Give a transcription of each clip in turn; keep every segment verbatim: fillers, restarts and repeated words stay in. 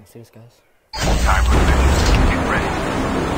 serious, guys. Time for mission. Get ready.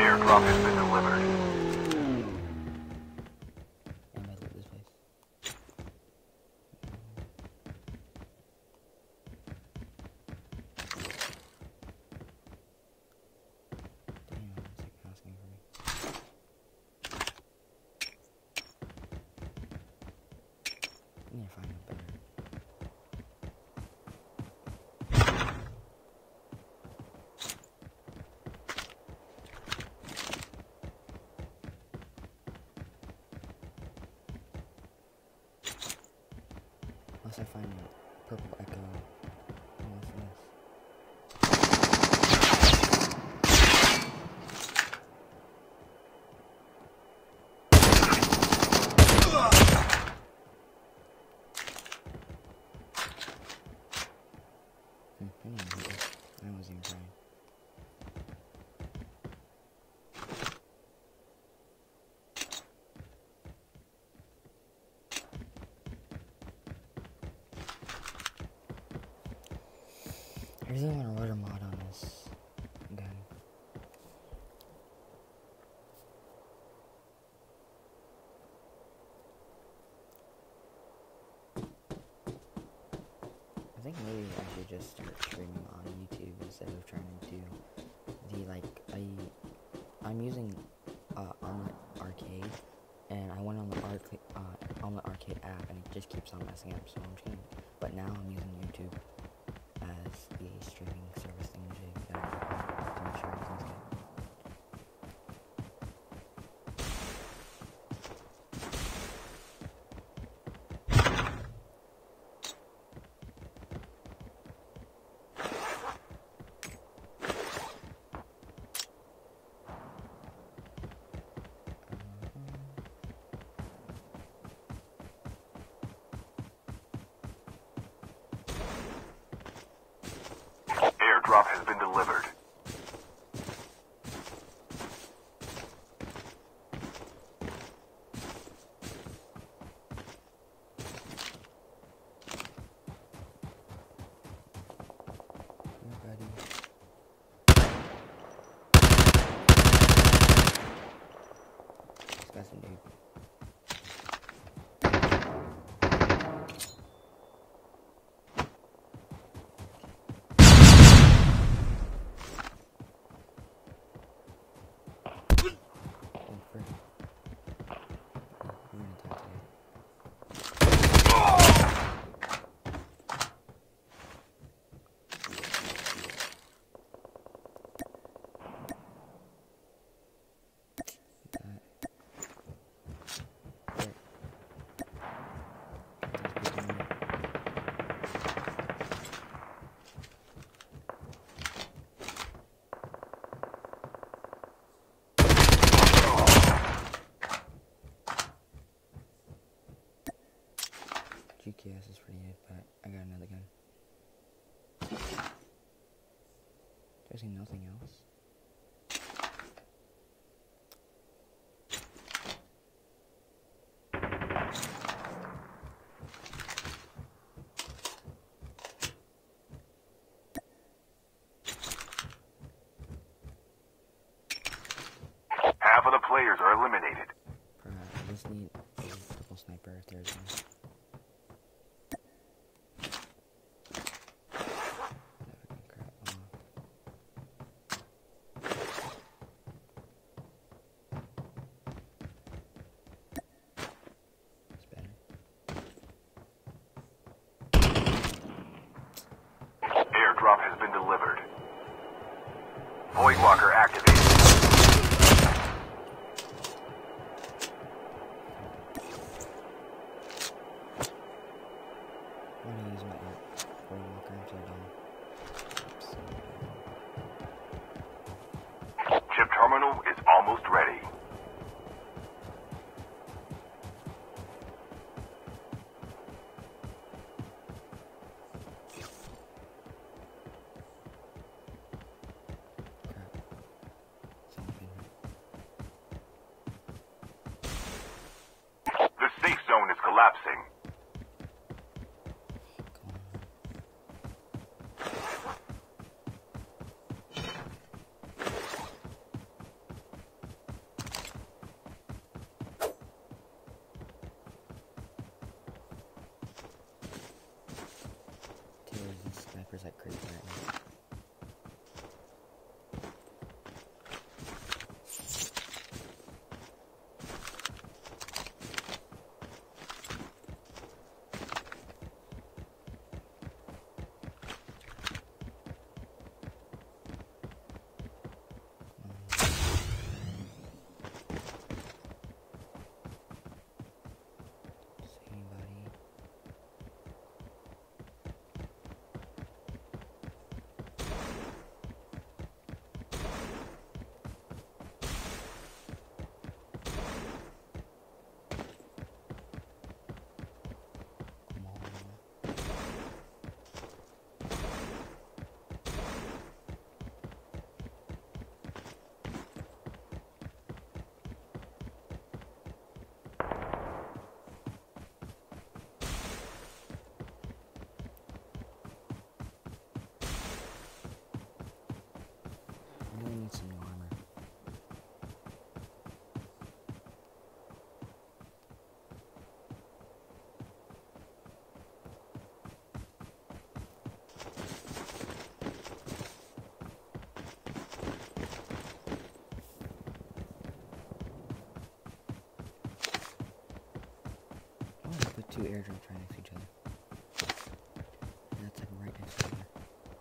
Airdrop has been delivered. I might loot this place. Damn, it's like asking for me. I need to find a better. Unless I find a purple echo. What's this? Hmm, I didn't even hit it. I wasn't even trying. I really want to write a mod on this gun. I think maybe I should just start streaming on YouTube instead of trying to do the like I I'm using uh Omelet Arcade, and I went on the arcade uh Omelet Arcade app and it just keeps on messing up, so I'm just gonna but now I'm using YouTube as the streaming service thing to, uh, to make sure everything's good. Airdrop has been delivered. Yeah, buddy. This guy's a noob. G K S is pretty good, but I got another gun. There's nothing else. Half of the players are eliminated. Uh, I just need a double sniper if there's one. Airdrop has been delivered. Voidwalker activated. I'm gonna use my app for walker into the dome. Chip terminal is almost ready. just like crazy right now. Some new armor. Oh, put two airdrops right next to each other. And that's like right next to each other.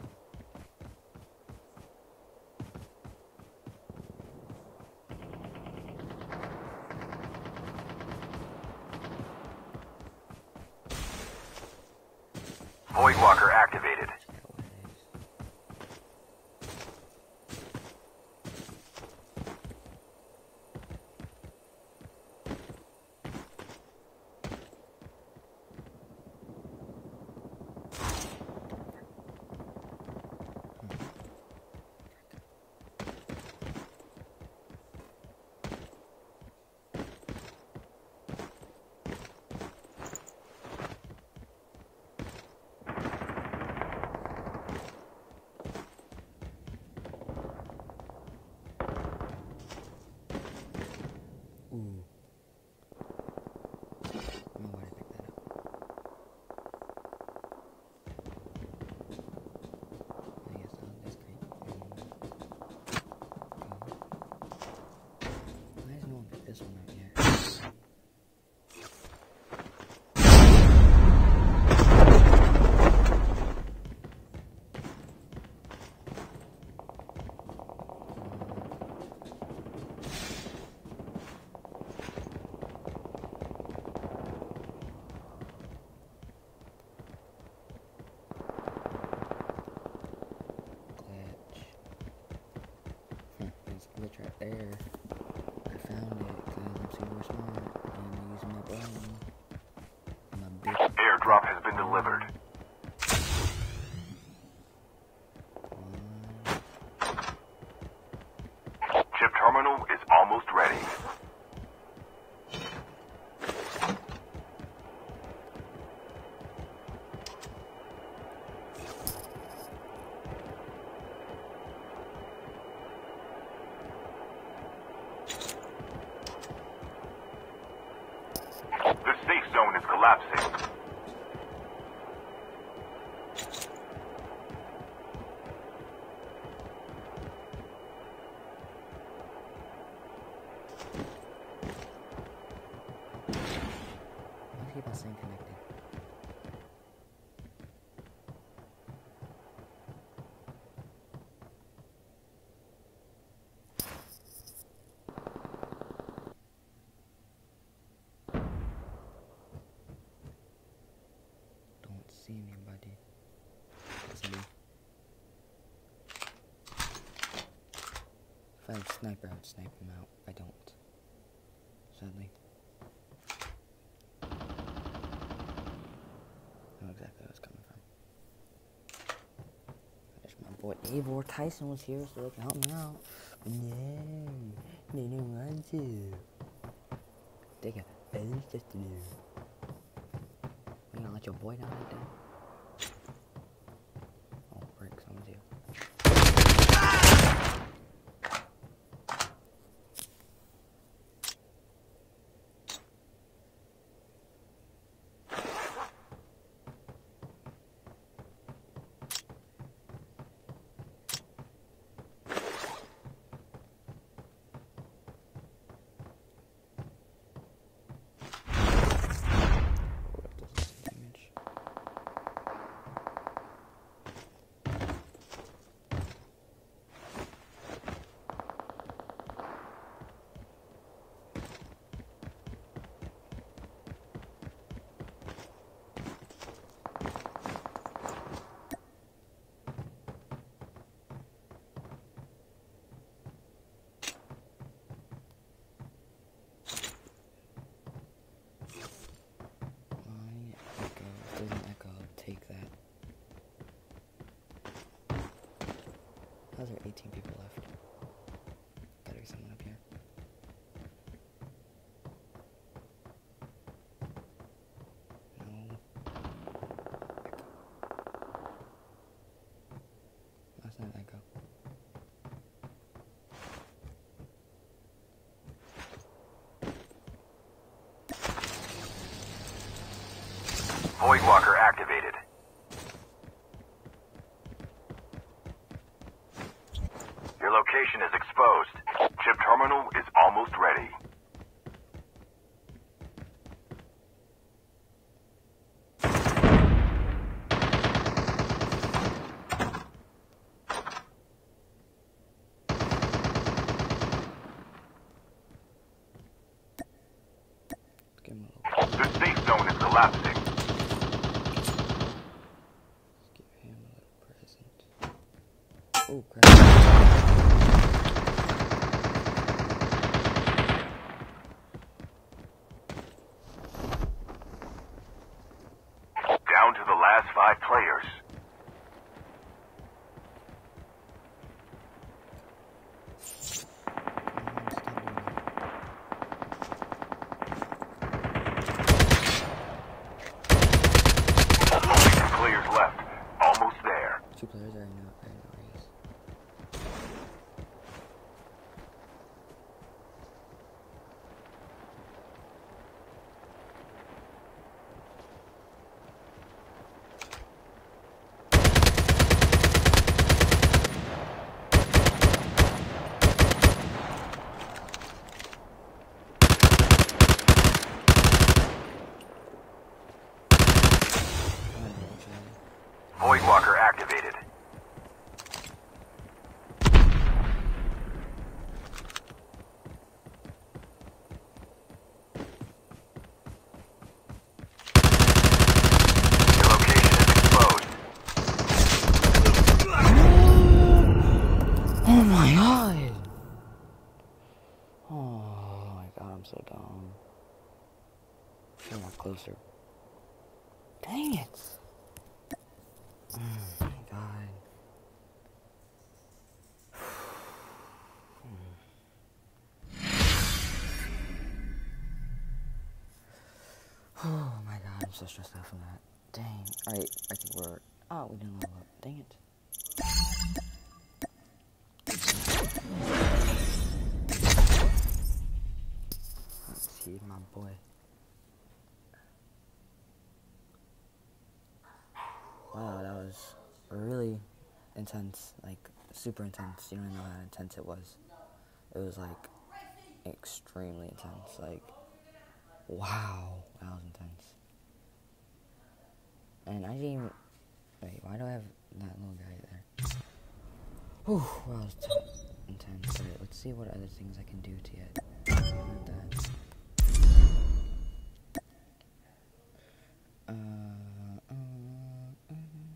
Voidwalker activated. Ooh. I don't know why I picked that up. I guess I'll just creep and go. Why does no one pick this one up yet? Glitch right there. I found it because I'm super smart and I'm using my brain. My big Airdrop has been delivered. Chip terminal is almost ready. The safe zone is collapsing. Let's keep on staying connected. Don't see me, buddy. See me. If I had a sniper, I would snipe him out. I don't. Sadly. I know exactly where it's coming from. I wish my boy Eivor Tyson was here so they can help me out. But no, they don't want to. They got other stuff to do. You gonna let your boy down like that? Oh, frick, someone's here. How's there eighteen people left? Gotta be someone up here. No. Echo. That's not Echo. Voidwalker activated. Your location is exposed. Chip terminal is almost ready. Give him a little. The safe zone is collapsing. Let's give him a little present. Oh crap. Down to the last five players. Only two players left. Almost there. Two players are now in the race. Voidwalker activated. Your location is exposed. Oh my god! Oh my god, I'm so dumb. Should have got closer. Dang it! Oh my god. Oh my god, I'm so stressed out from that. Dang. Alright, I think we're... Oh, we didn't level up. Dang it. Let's see, my boy. Wow, that was really intense. Like, super intense. You don't even know how intense it was. It was, like, extremely intense. Like, wow, that was intense. And I didn't even... Wait, why do I have that little guy there? Whew, wow, that was t- intense. Alright, let's see what other things I can do to get not that. Uh, uh, uh,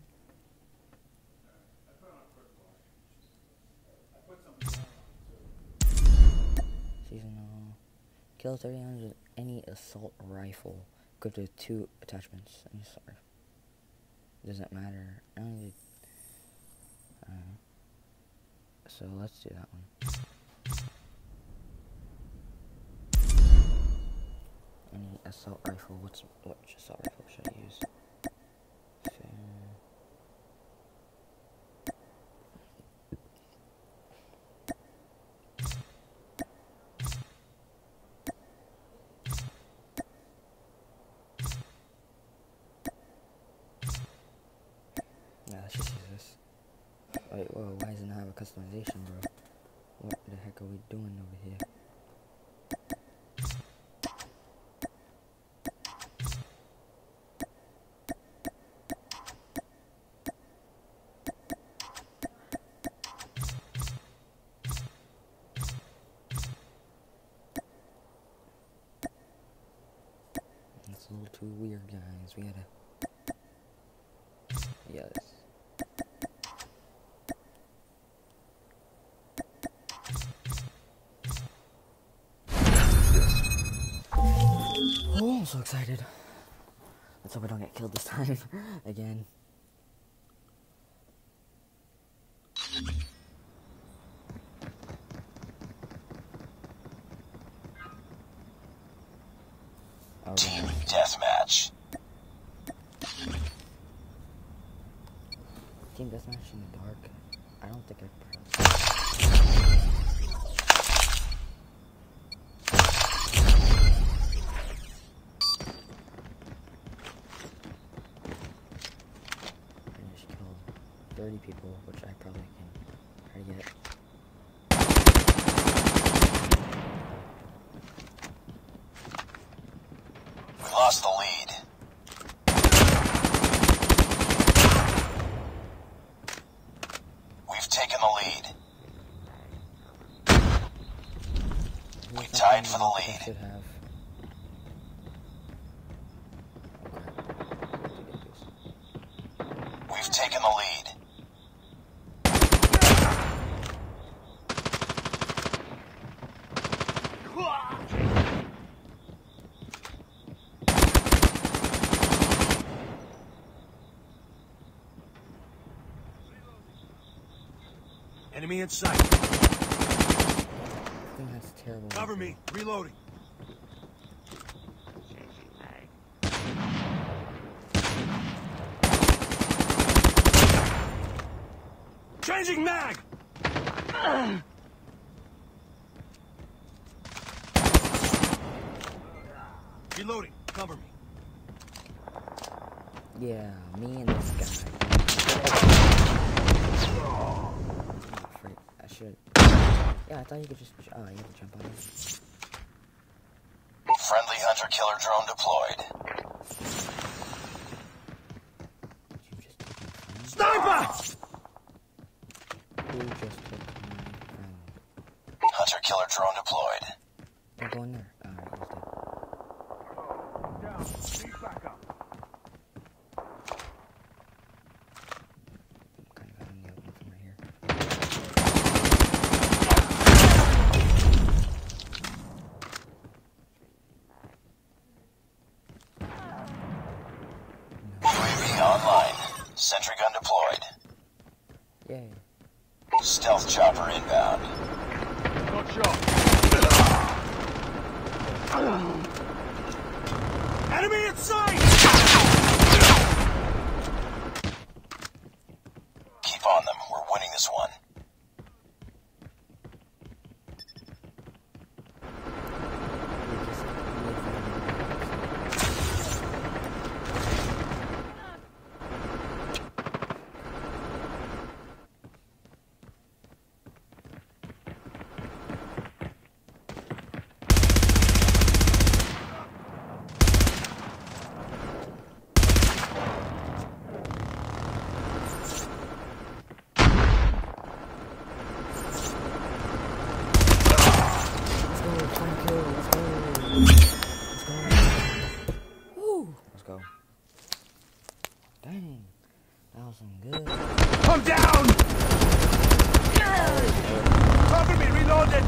seasonal. Kill thirty rounds with any assault rifle. Equipped with two attachments. I'm sorry. Doesn't matter. I don't need, uh, so let's do that one. Any assault rifle? What's which assault rifle should I use? Fair. Yeah, let's just use this. Wait, whoa, why doesn't it have a customization, bro? What the heck are we doing over here? It's a little too weird, guys. We gotta... Yes. Oh, I'm so excited. Let's hope I don't get killed this time again. deathmatch. Team deathmatch in the dark. I don't think I pressed. I just killed thirty people, which I probably can try to get. We lost the lead. We've taken the lead. We tied for the I lead. should have. We've taken the lead. Enemy in sight. I think that's terrible. Cover me. Reloading. Changing mag! Reloading. Cover me. Yeah, me and this guy. Oh, frick. I should. Yeah, I thought you could just. Oh, you have to jump on it. Friendly hunter-killer drone deployed. Did you just take my friend? Sniper! Who just took my friend? Hunter-killer drone deployed. Don't go in there. Alright, he's dead. Down. Need backup. Kind of out in the open from right here. U A V online. Sentry gun deployed. Yay. Stealth chopper inbound. Got shot. Enemy in sight! Keep on them. We're winning this one. We just moved Let's go. Dang. That was some good. I'm down! Cover me, reloaded!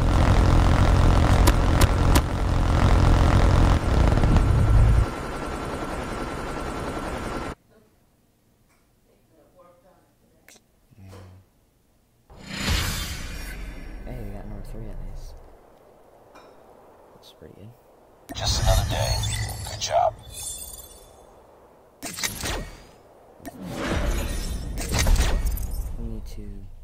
Hey, we got number three at least. That's pretty good. Just another day. Good job. We need to.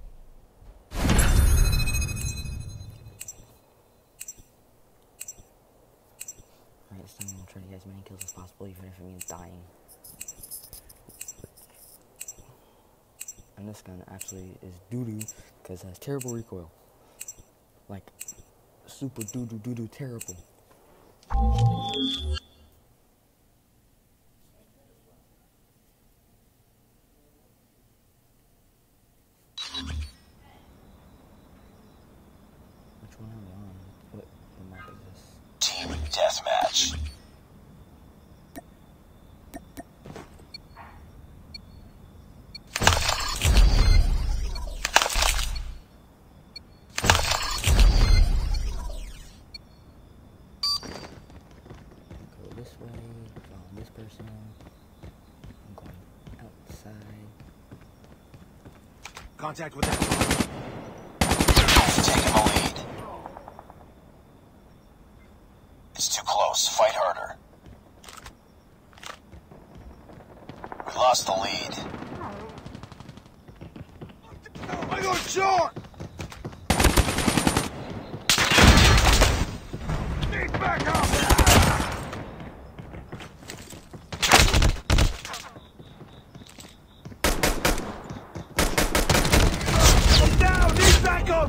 Alright, this time I'm gonna try to get as many kills as possible, even if it means dying. And this gun actually is doo-doo, because it has terrible recoil. Like, super doo-doo doo-doo terrible. Which one am I on? What, what map is this? Team deathmatch. Go this way, follow this person. I'm going outside. Contact with them. Taking the lead. It's too close. Fight harder. lost the lead. I got shot! Need backup! I'm down! Need backup!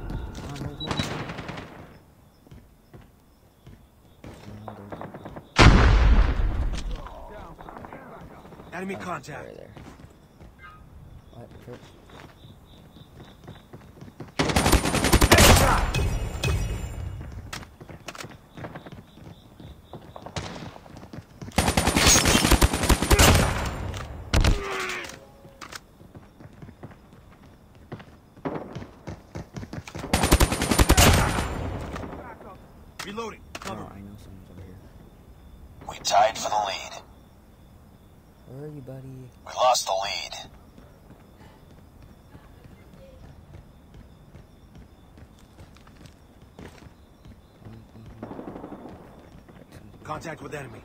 Enemy contact. Right there. What? For Headshot! Reloading. Cover. Oh, I know someone's over here. We tied for the lead. Where are you, buddy? We lost the lead. Contact with enemy.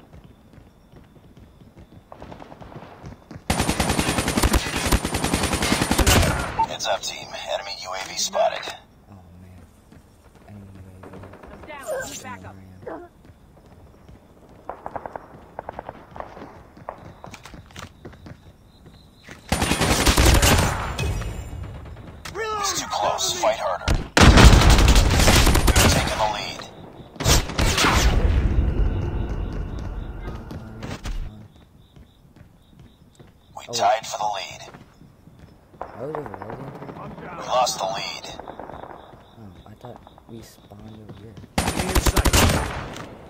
Heads up, team. Enemy U A V spotted. Oh man. Enemy U A V. I'm down. Need backup. Where I am. It's too close. Fight harder. Taking the lead. We tied for the lead. I was over there. I'm down. We lost the lead. Oh, I thought we spawned over here. Enemy in sight.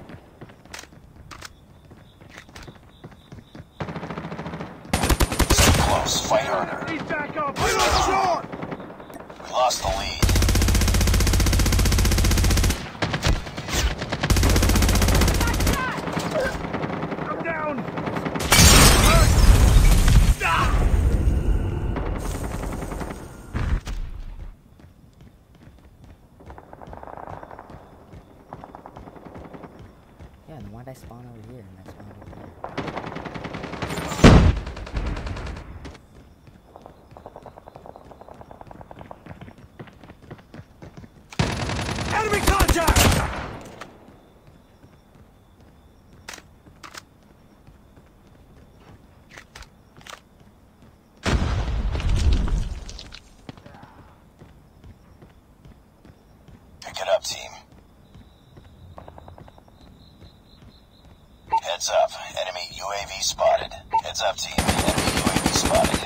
It's too close. Fight harder. Need backup. I got shot! We lost the lead. I'm down. Yeah, then why'd I spawn over here and I spawned over here? Enemy contact! Pick it up, team. Heads up. Enemy U A V spotted. Heads up, team. Enemy U A V spotted.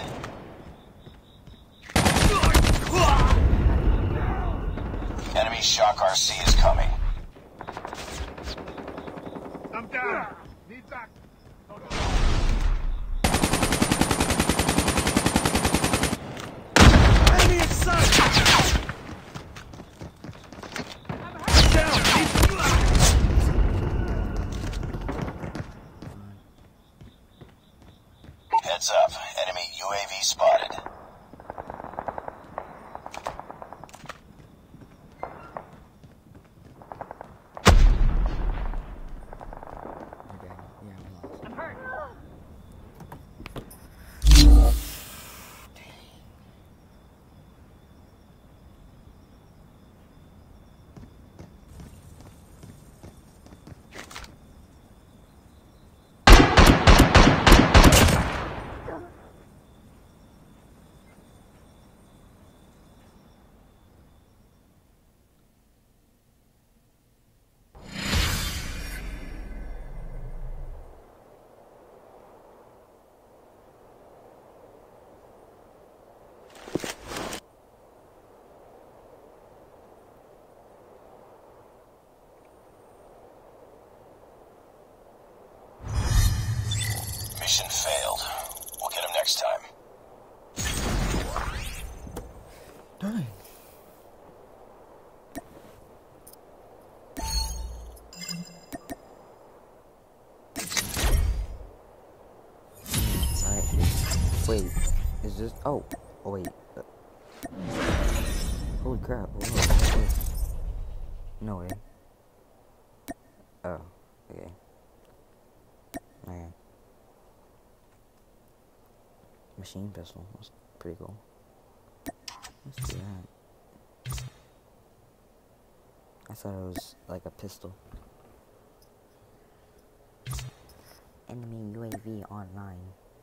Enemy Shock R C is coming. I'm down. Need back. Enemy in sight. Down. Heads up. Enemy U A V spotted. Okay, yeah, we lost. I'm hurt. Mission failed. We'll get him next time. Dang. Alright. Wait, is this? Oh, oh wait. Uh, holy crap! Whoa, what's this? No way. Oh, okay. Okay. machine pistol. That's pretty cool. Let's do that. I thought it was like a pistol. Enemy U A V online.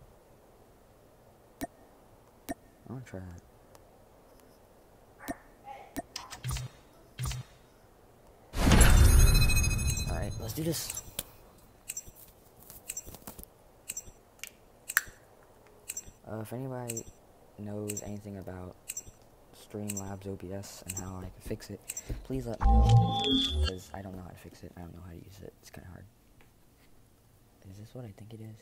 I wanna try that. Alright, let's do this. Uh, if anybody knows anything about Streamlabs O B S and how I can fix it, please let me know, because I don't know how to fix it. I don't know how to use it. It's kind of hard. Is this what I think it is?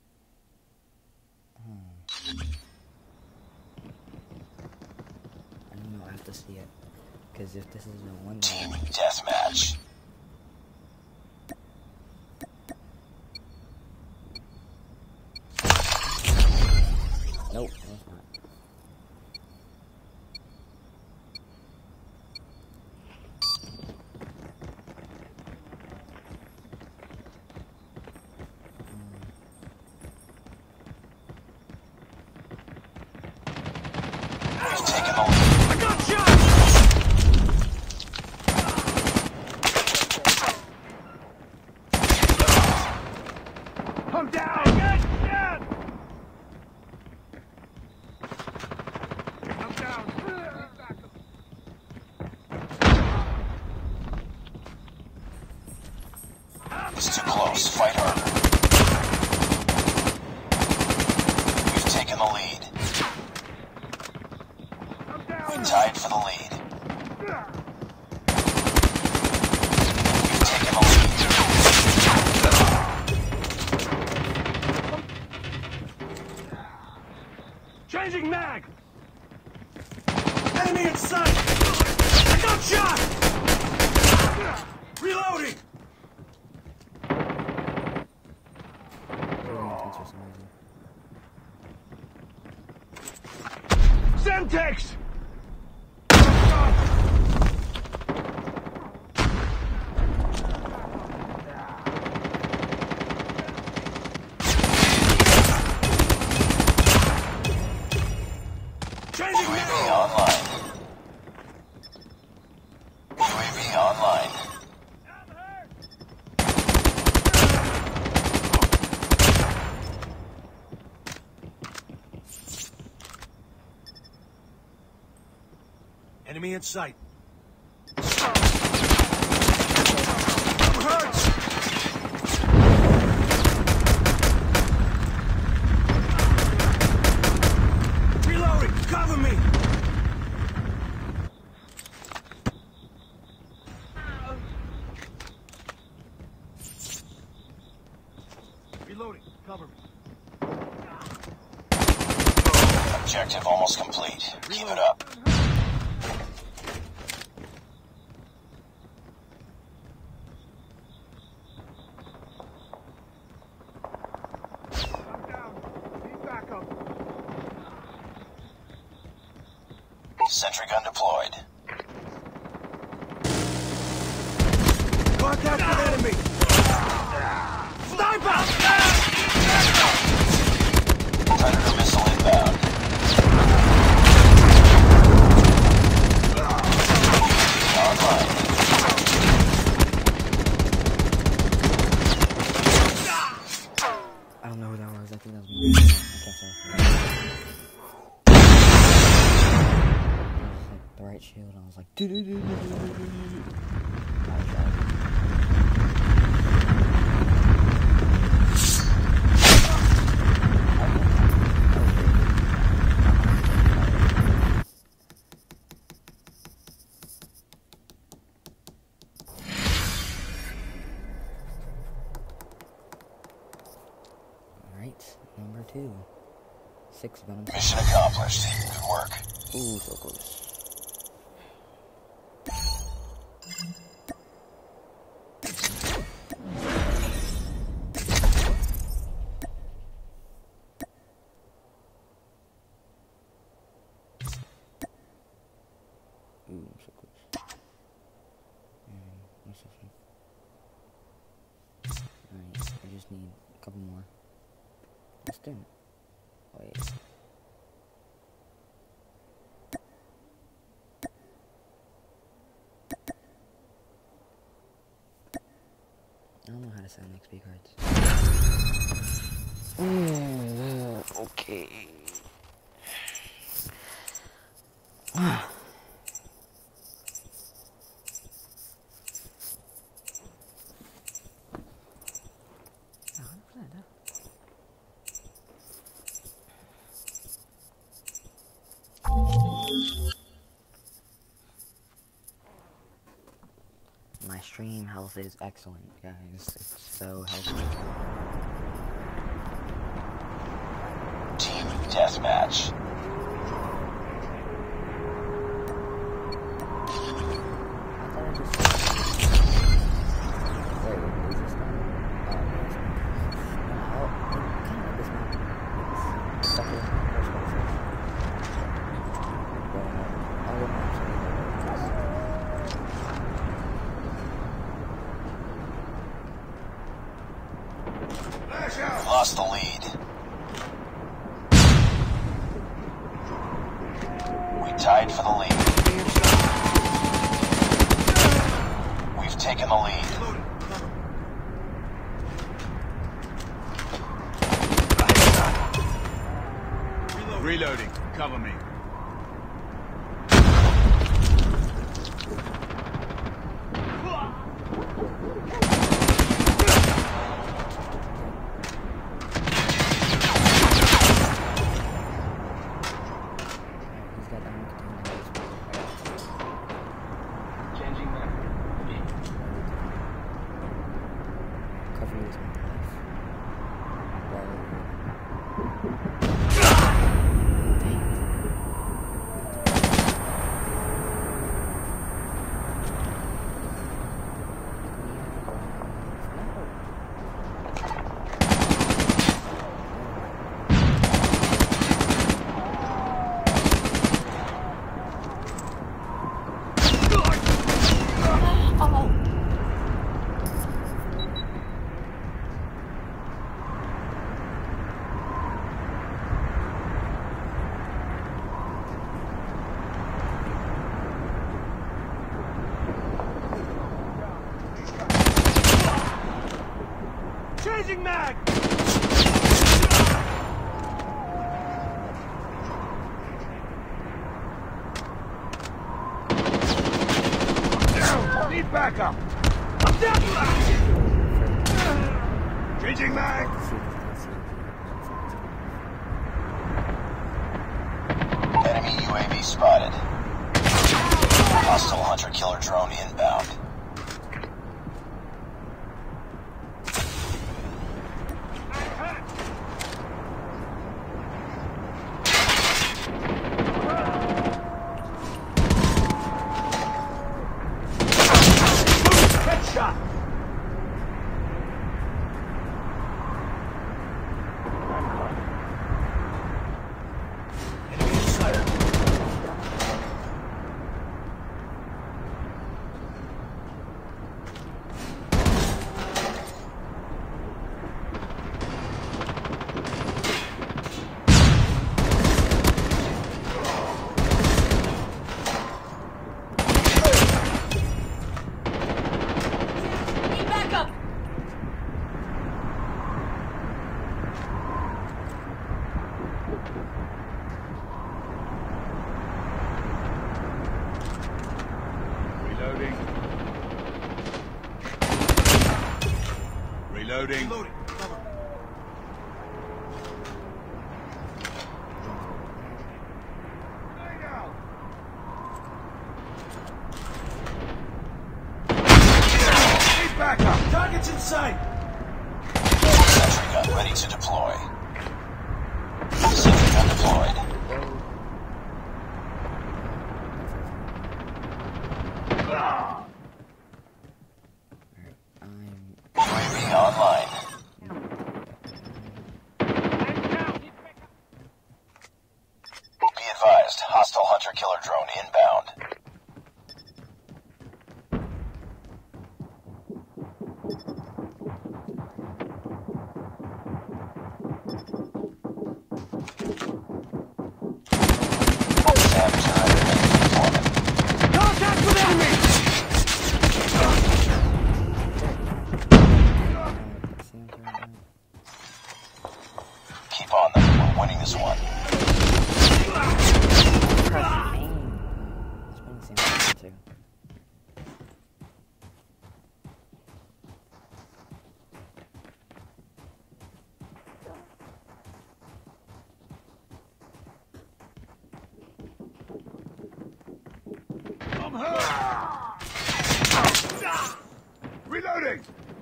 Hmm. I don't know. I have to see it, because if this is the one Team that deathmatch. nope, that's not. We've taken the lead. I got shot! I'm down! I got shot! I'm down. Need backup. It's too close. Fight harder. We've taken the lead. I'm We down. tied for the lead. We've taken the lead. Changing mag! Enemy in sight! I got shot! Reloading! Really intense for some reason. Semtex! Changing U A V mag! online. U A V online. Enemy in sight. I'm hurt! Reloading! Cover me! Reloading! Cover me! Objective almost complete. Keep it up. I'm down. Need backup. Sentry gun deployed. Contact with enemy! Sniper! Predator missile inbound. Online. I don't know who that was. I think that was me. I can't say. It was like the right shield. I was like, do do do do do do do do. I was driving. Alright, number two. Six venom. Mission accomplished. Good work. Ooh, so close. Ooh, so close. And what's this one? Alright, I just need a couple more. Let's do it. Wait. to send X P cards. Mm, okay. My stream health is excellent, guys. It's so healthy. Team deathmatch. Lost the lead. We tied for the lead. We've taken the lead. Reloading. Cover me. Changing mag! Down! Need backup! I'm down! Changing mag! Enemy U A V spotted. Hostile hunter-killer drone inbound. Headshot! Enemy in sight. Need backup! Reloading. Reloading. Reloading. Cover. Need backup. Target's in sight. Sentry gun ready to deploy. Sentry gun deployed. I'm U A V online. Be advised, hostile hunter-killer drone inbound. Sam turret ready for deployment. Contact with enemy! Reloading!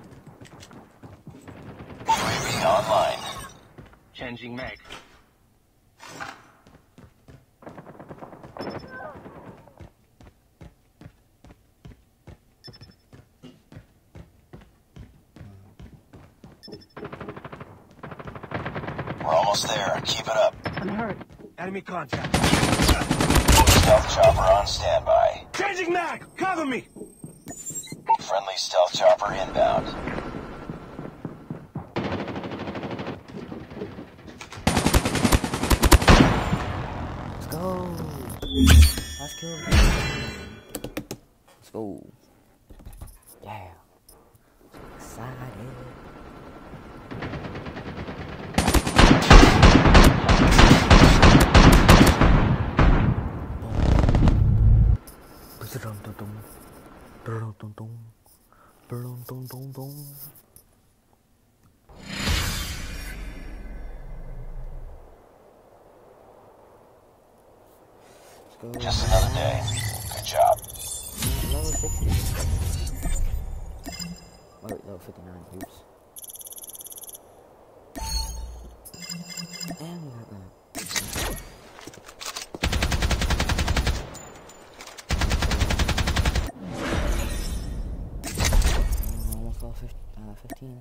U A V online. Changing mag. We're almost there. Keep it up. I'm hurt. Enemy contact. Stealth chopper on standby. Changing mag! Cover me! Friendly stealth chopper inbound. Let's go. Let's kill him. Let's go. Yeah. Excited. Just another day. Good job. Level sixty. Oh, wait, level fifty-nine. Oops. And we got that. Almost level fifteen.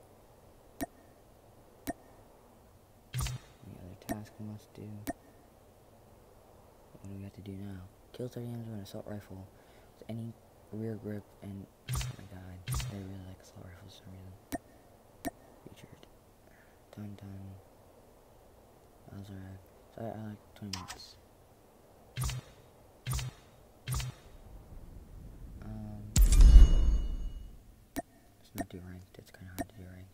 The other task we must do. What do we have to do now? Kill thirty enemies with an assault rifle with any rear grip and oh my god, I really like assault rifles for some reason. Featured. Done done. Those are so I, I like twenty minutes. Um let's not do ranked, it's kinda hard to do ranked.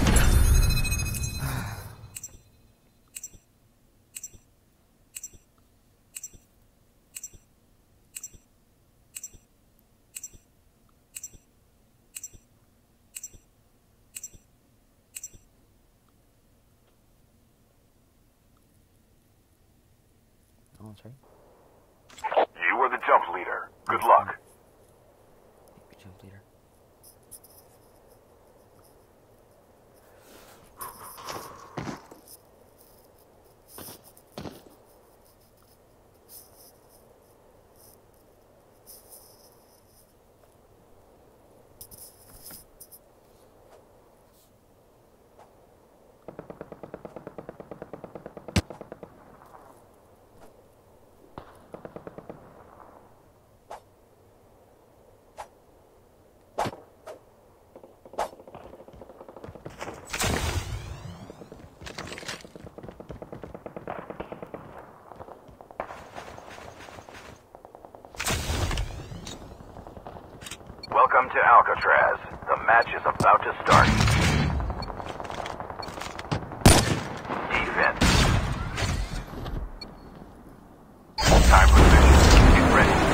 Oh, that's right. You are the jump leader. Good luck. Good jump leader. Welcome to Alcatraz. The match is about to start. Defense. Time for mission. Get ready.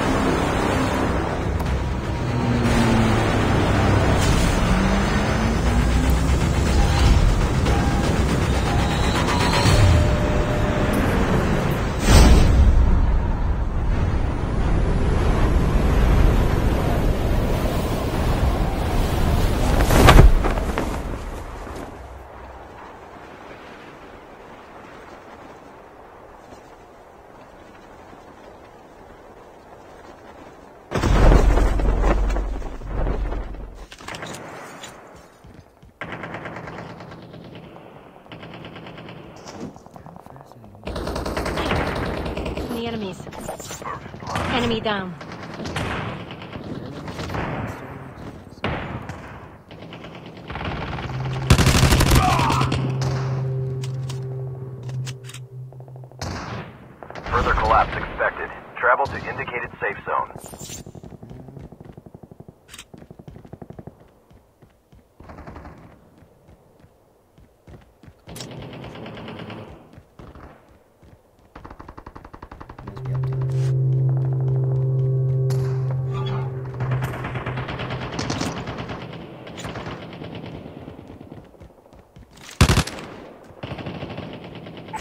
The enemies. Enemy down. Further collapse expected. Travel to indicated safe zone. Must be up to it.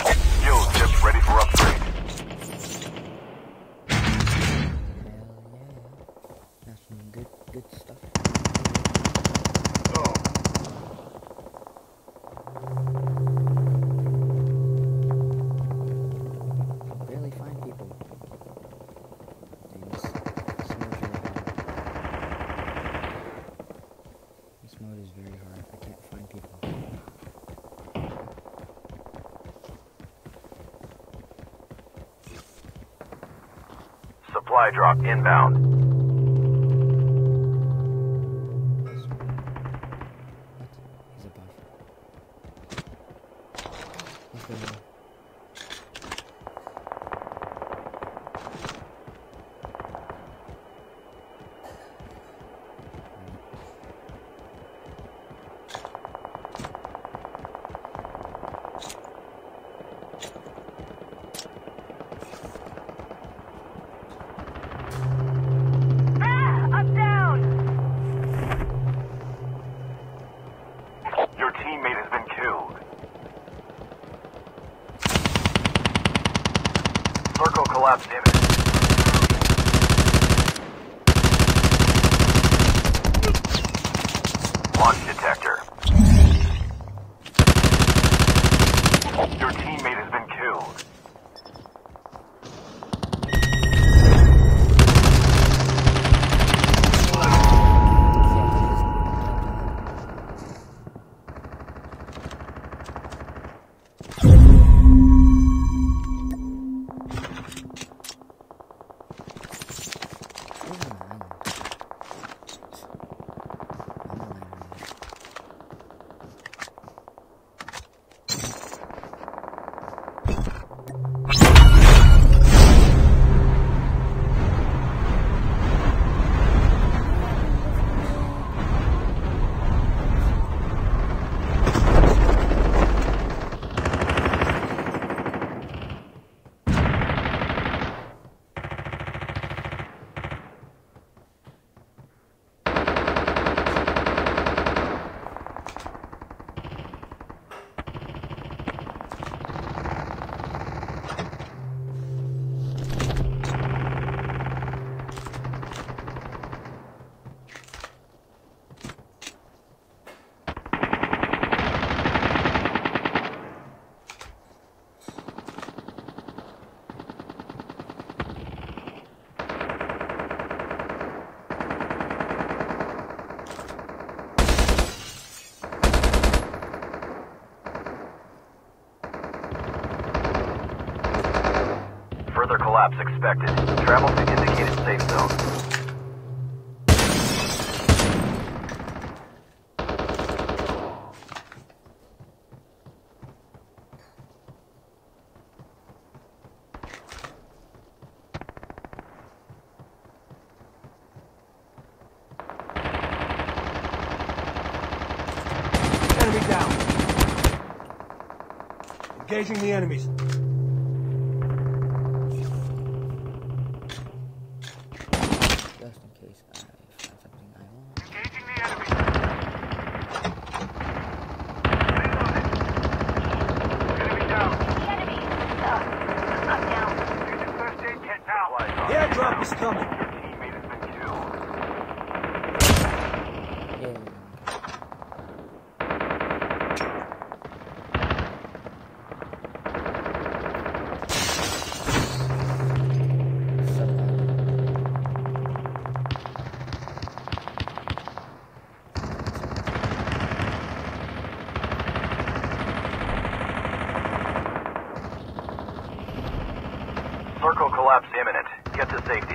Fuel chips ready for upgrade. Hell yeah. good stuff. I barely find people. Dang, this, this mode's really hard. This mode is very hard. I can't find people. Supply drop inbound. He's above. Let's go. Your teammate has been killed. Circle collapse imminent. Launch detector. Your teammate has been killed. Further collapse expected. Travel to indicated safe zone. Enemy down. Engaging the enemies. Just in case I find something I want. Engaging the enemy. Enemy down. I'm down. Using first aid kit now. The airdrop is coming. Your teammate has been killed. Yeah. So Circle collapse imminent. Get to safety.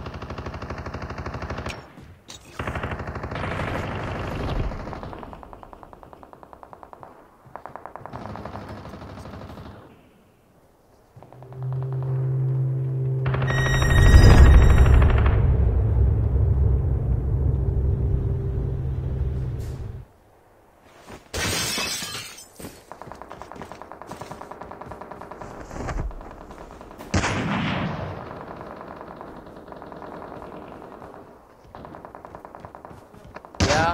yeah.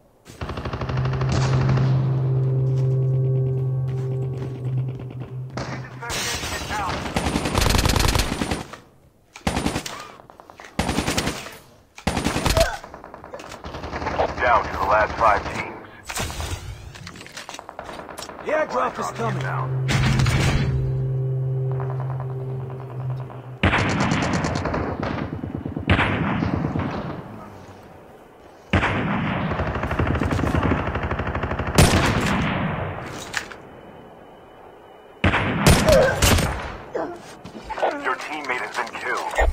Uh, The airdrop is coming. Inbound. Your teammate has been killed.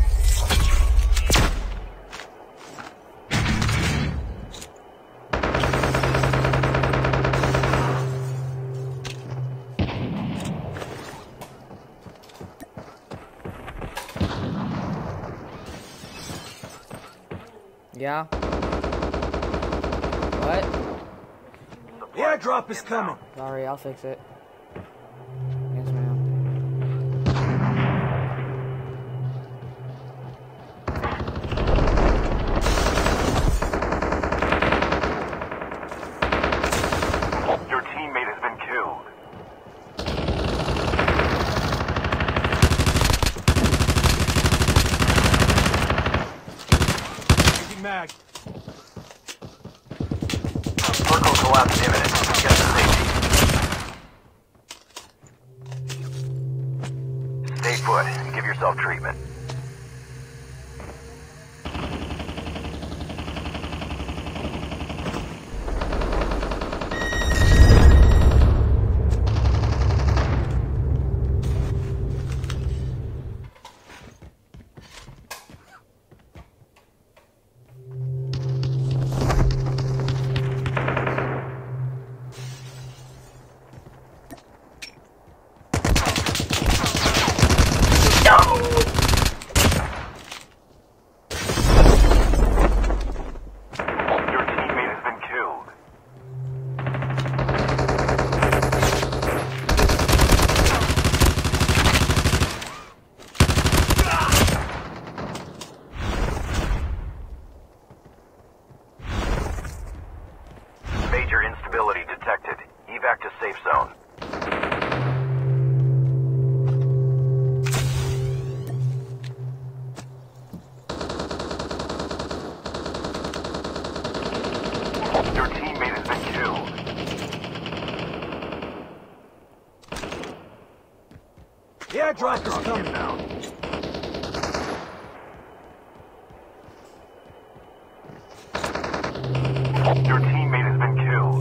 Yeah? What? The airdrop is coming. Sorry, I'll fix it. Yes, ma'am. Your teammate has been killed. Changing mag. Circle collapse imminent. Get to safety. Stay put and give yourself treatment. Your teammate has been killed. Major instability detected. Evac to safe zone. Your teammate has been killed. The airdrop is coming. Inbound. Your teammate has been killed.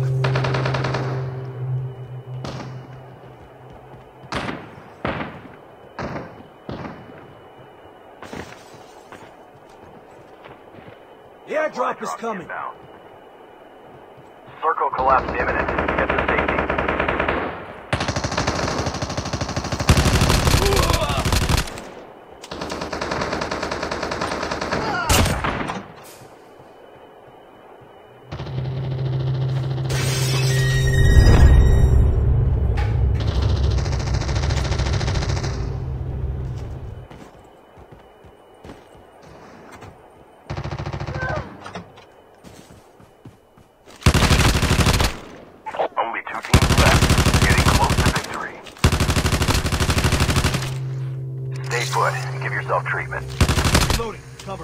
The airdrop is coming. Inbound. Circle collapse imminent. Get to safety. Only two teams left. Getting close to victory. Stay put and give yourself treatment. Loading. Cover.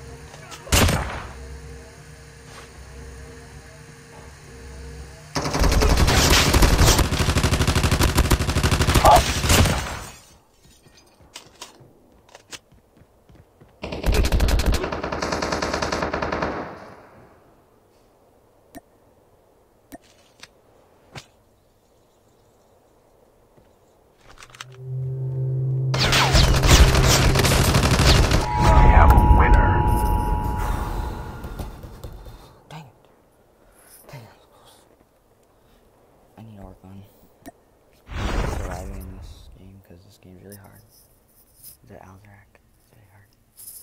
We have a winner. Dang it. Dang it. I need to work on surviving in this game because this game's really hard. Is it Alzrak? It's really hard.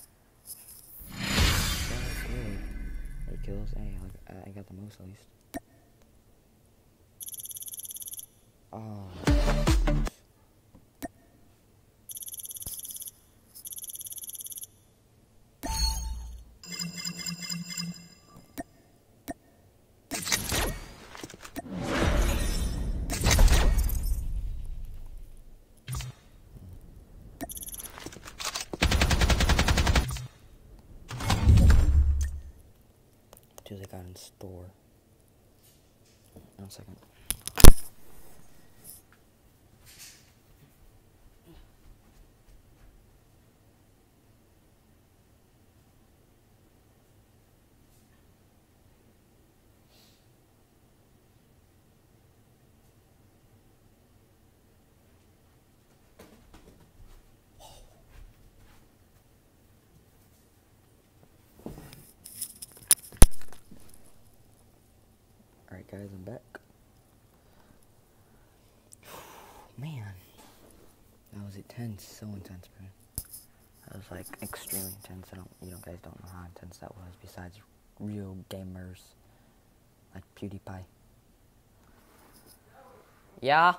Yeah, that's good. Eight kills. Hey, look, I- I got the most at least. Oh. Dude, they got in store. One second. was intense, so intense, bro. That was like extremely intense. I don't, you know, guys don't know how intense that was. Besides real gamers like PewDiePie. Yeah.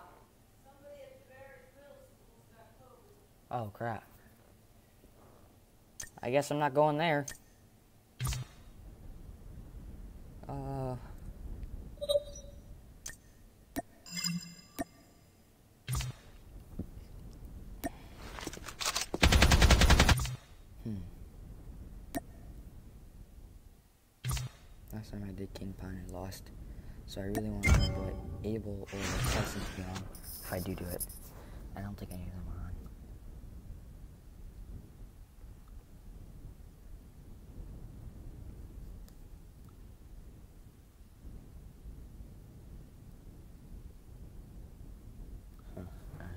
Oh crap. I guess I'm not going there. Uh. Hmm. Last time I did King Pine, I lost. So I really want to know what Able or Tyson to be on if I do do it. I don't think any of them are on. Huh, alright.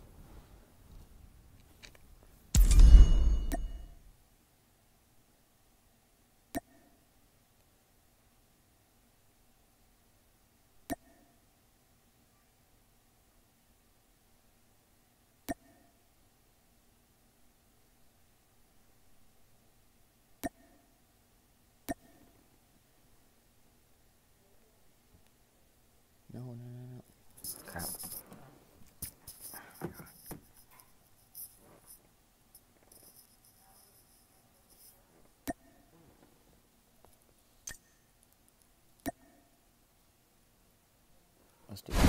No, no, no, no. Crap. Let's do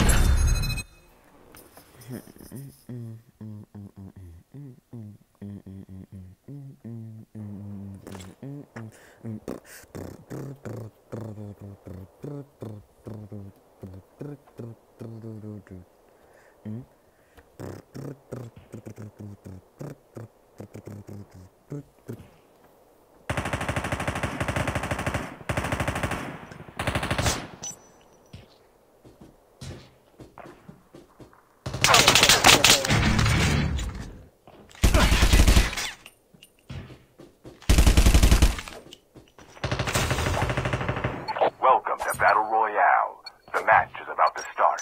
Welcome to Battle Royale. The match is about to start.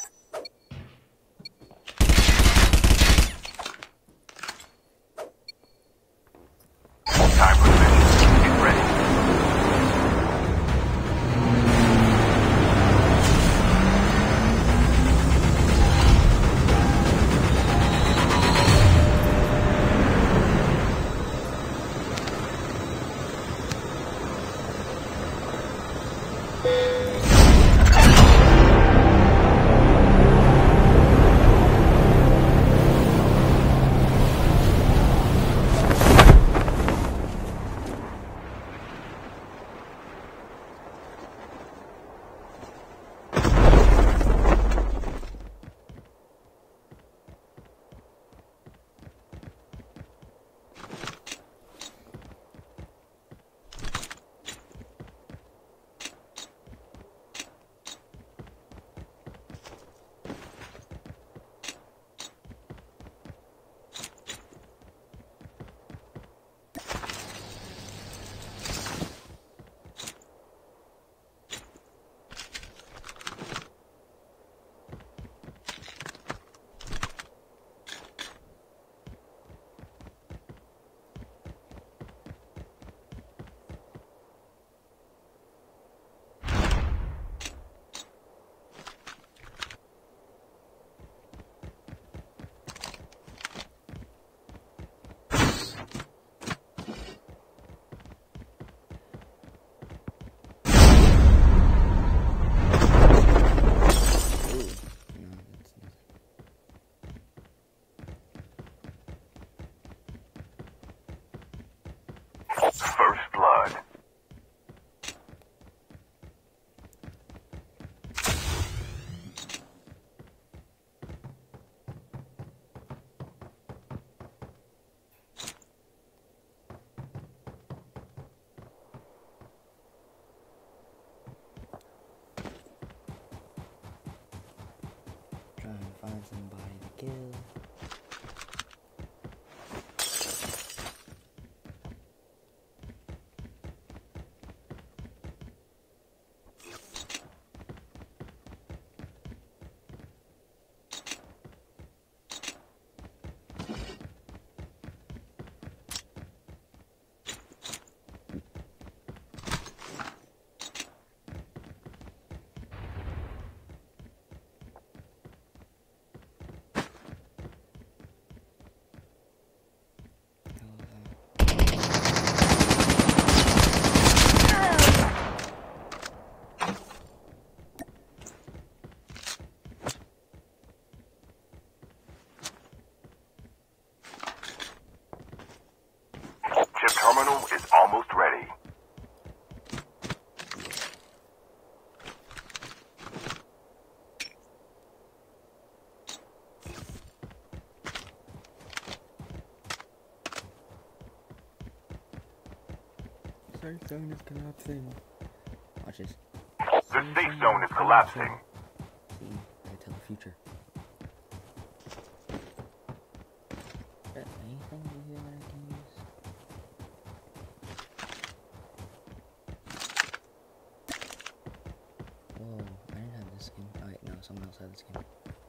Time for the mission. Get ready. First blood. Try and find somebody to kill. safe zone is collapsing. Watch this. The safe zone is collapsing. See, I can tell the future. Is there anything over here that I can use? Whoa, I didn't have this skin. Oh wait, no, someone else had the skin.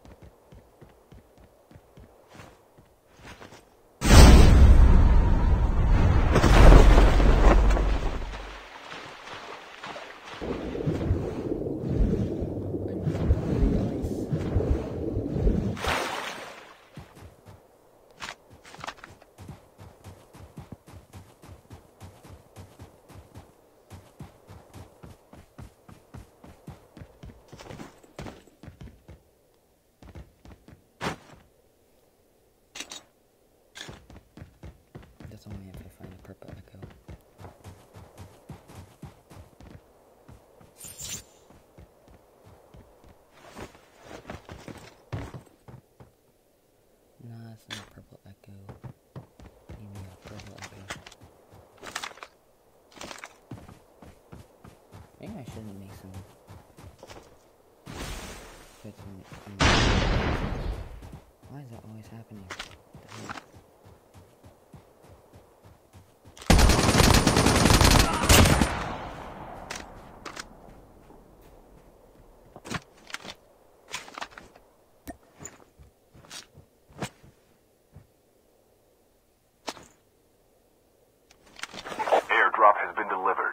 That's only if I find a purple echo. Nah, it's not a purple echo. Give me a purple echo. Maybe I shouldn't make some. Put some, some Why is that always happening? What the hell? Airdrop has been delivered.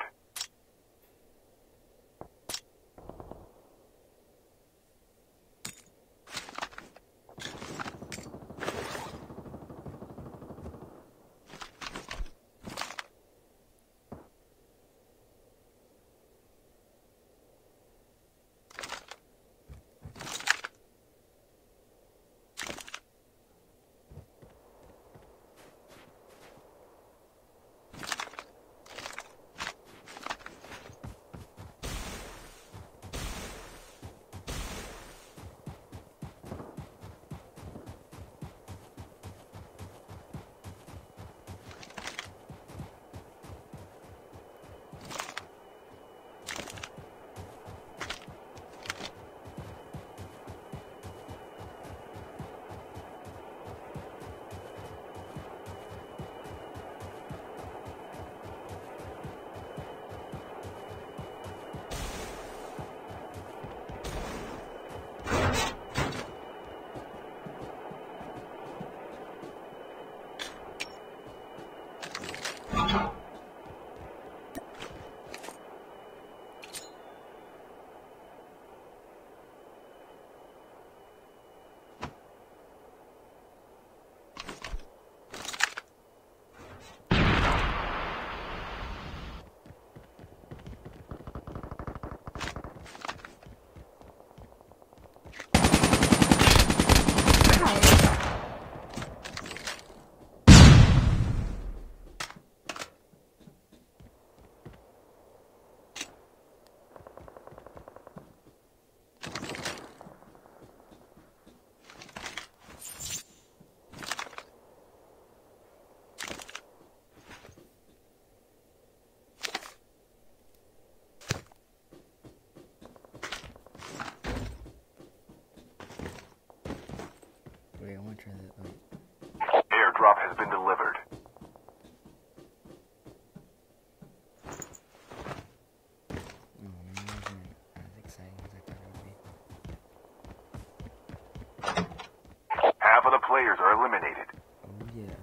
Wait, I want to try that. Wait. Airdrop has been delivered. Oh man, that wasn't as exciting as I thought it would be. Half of the players are eliminated. Oh yeah.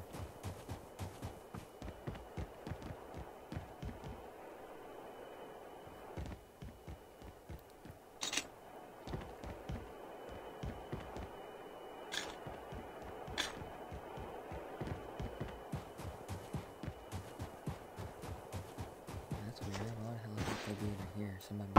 That's weird. Why the hell is it over here? Somebody.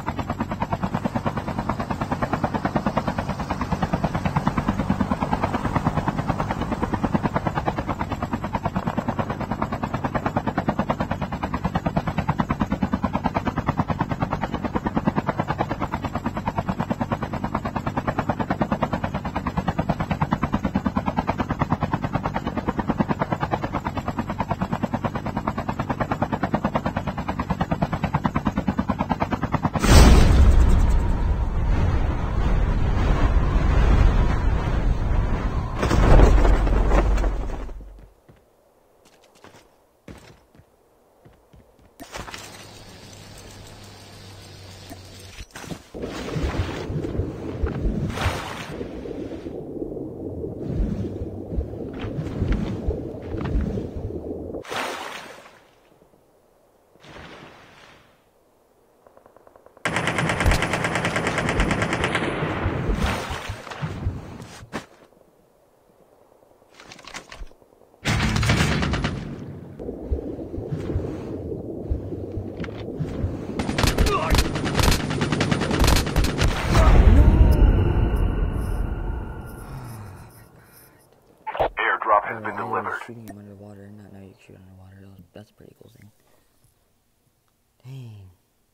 Airdrop has Oh, been I was delivered. shooting him underwater, and not know you can shoot underwater. That was, that's a pretty cool thing. Dang.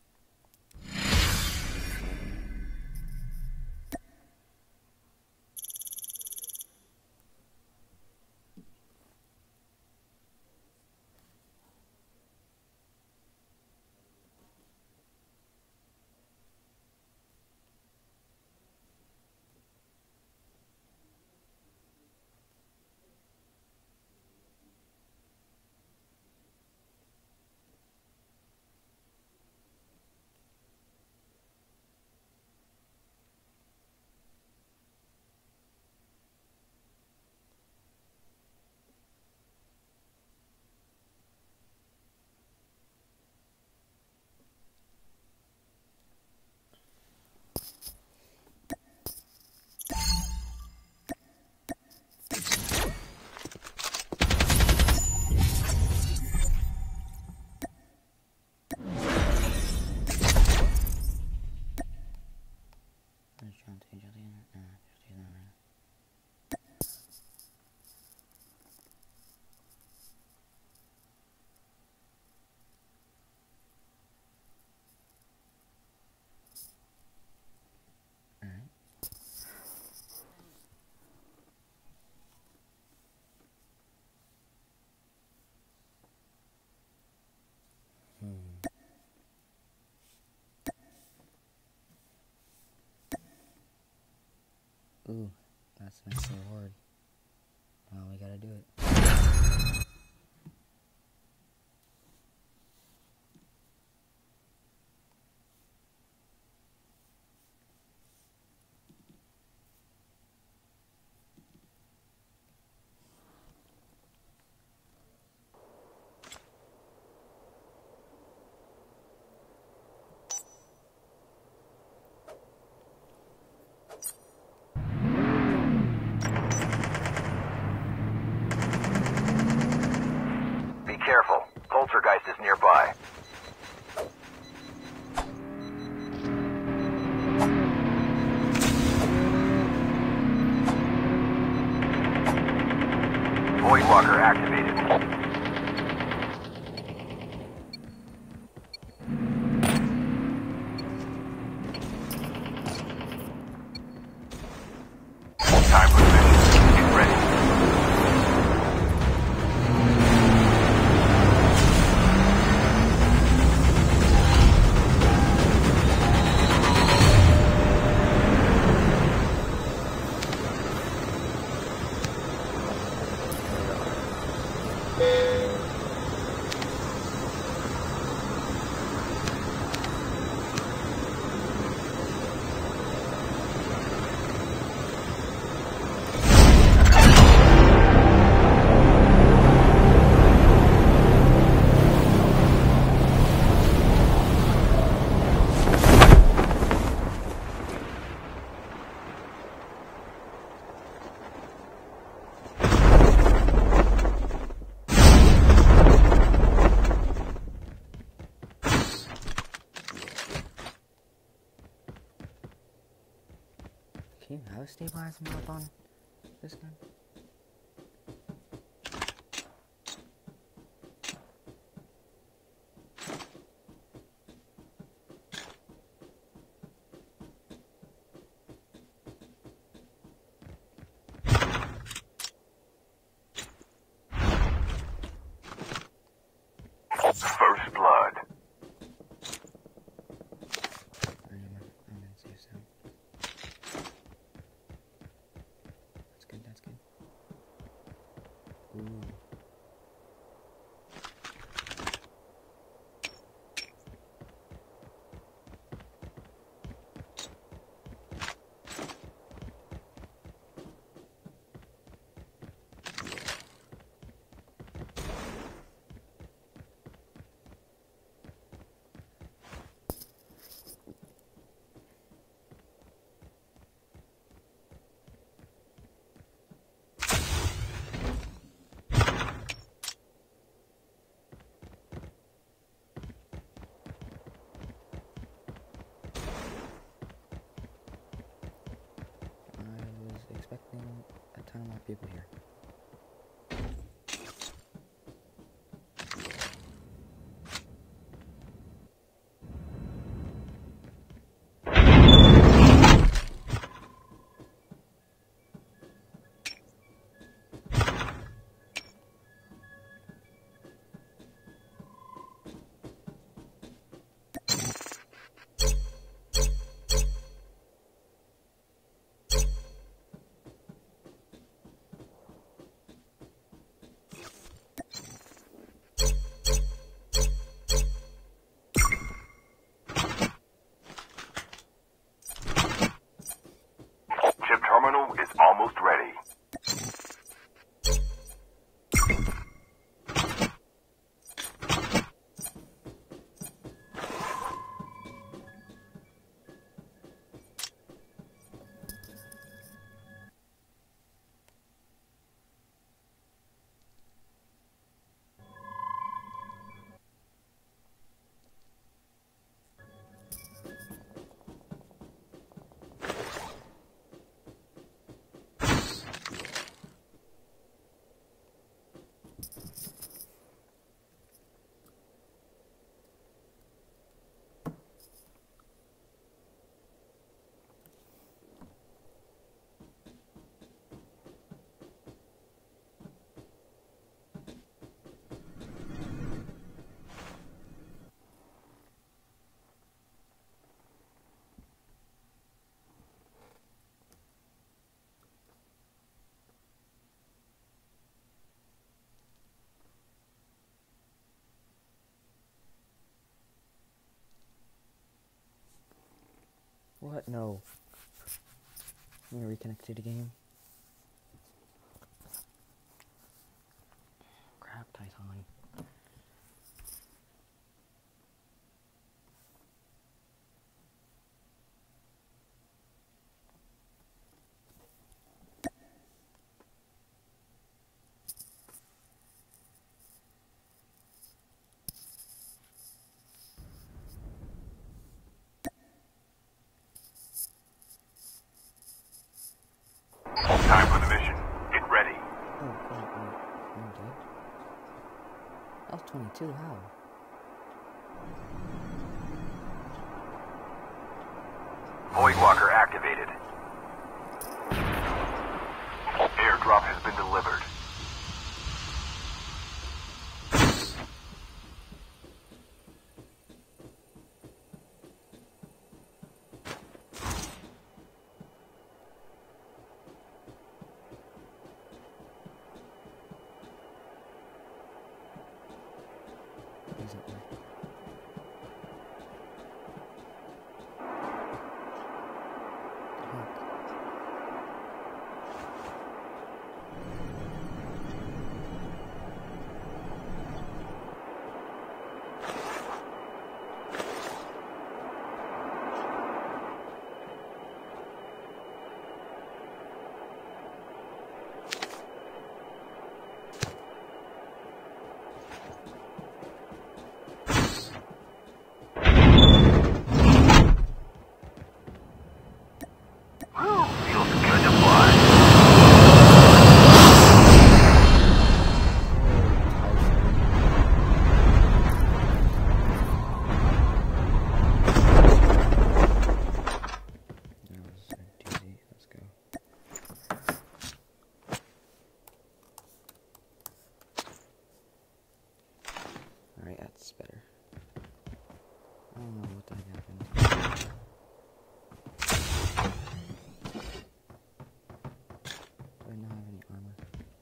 Ooh, that's a nice reward. Well, we gotta do it. Be careful. Poltergeist is nearby. Voidwalker activated. Time for mission. Get ready. Can you have a stabilizer map on this gun? First blood. I'm gonna save some. That's good, that's good. Ooh. I was expecting a ton more people here. What? No. I'm gonna reconnect to the game. Crap, Python. Time for the mission. Get ready. Oh, crap, wait. I'm dead. That was twenty-two, how? Voidwalker activated. Airdrop has been delivered. Is it work? Heck. Feels good to fly. That was a doozy. Let's go. Alright, that's better. I don't know what the heck happened. Do I not have any armor?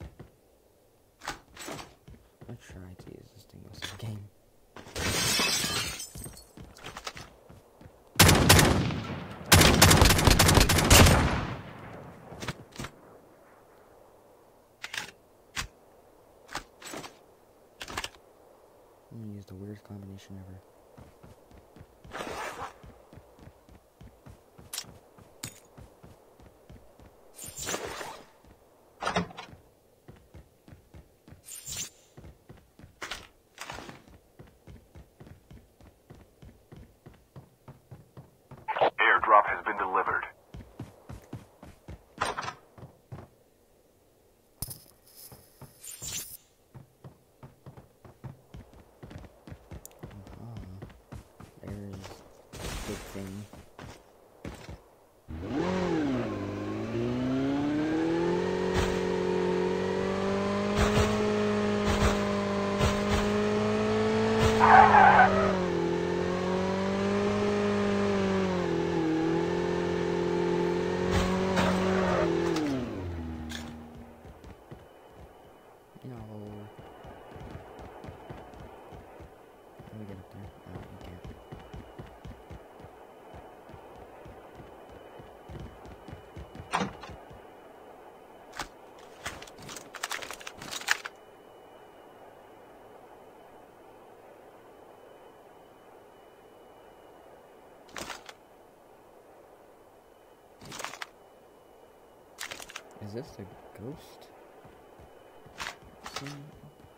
I tried to use this thing most of the game. I'm gonna use the weirdest combination ever. Airdrop has been delivered. Uh-huh. There's a big thing. No. How do we get up there? Oh, we can't. Is this a ghost? scene?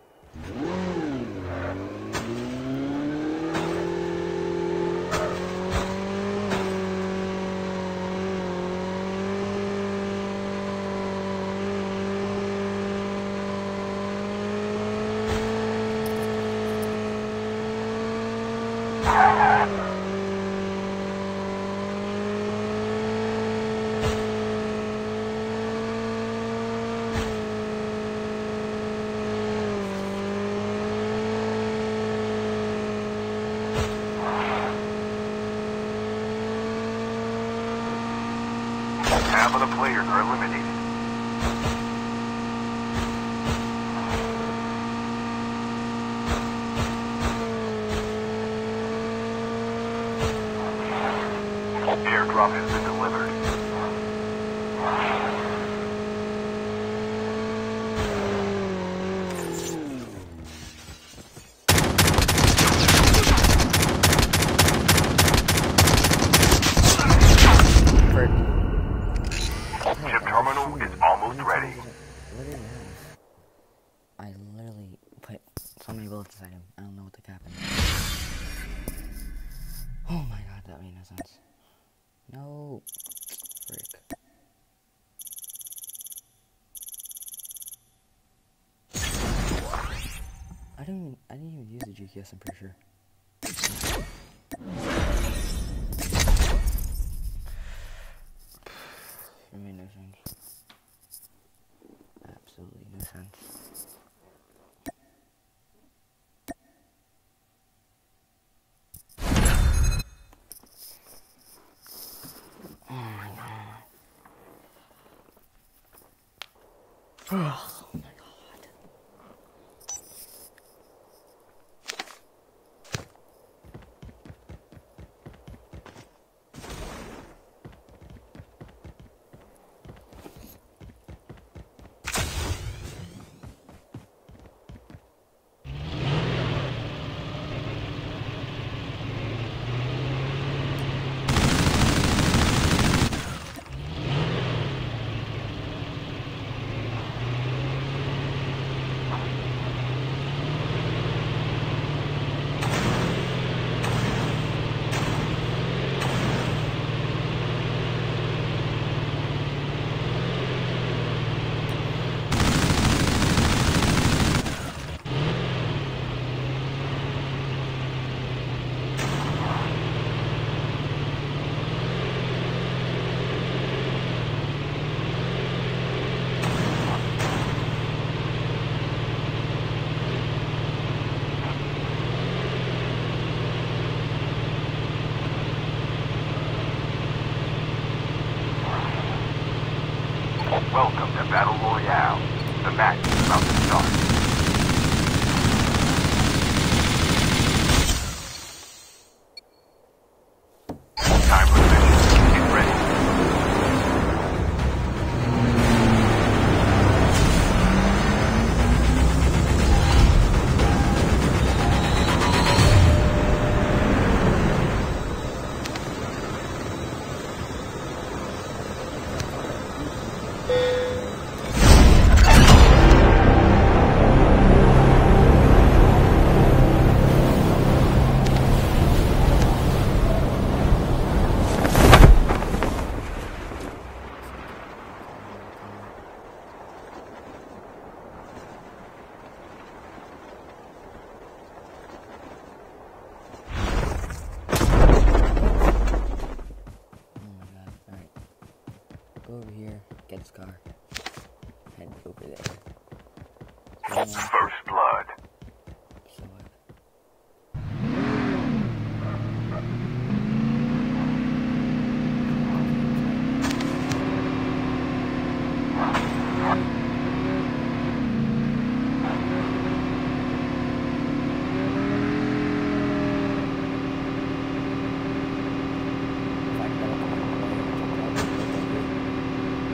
Half of the players are eliminated. Airdrop Airdrop has been delivered. Chip terminal is almost ready. Literally has. I literally put so many bullets inside him. I don't know what the happened. Oh my god, that made no sense. No. Frick. I didn't even I didn't even use the G P S, I'm pretty sure. It made no sense. Absolutely no sense. Oh my god. Oh my god. Welcome to Battle Royale. The match is about to start. Time for mission. Get ready. Go over here, get his car, head over there. So, First blood. so uh, if I can get up on the way, I'll check out. Definitely.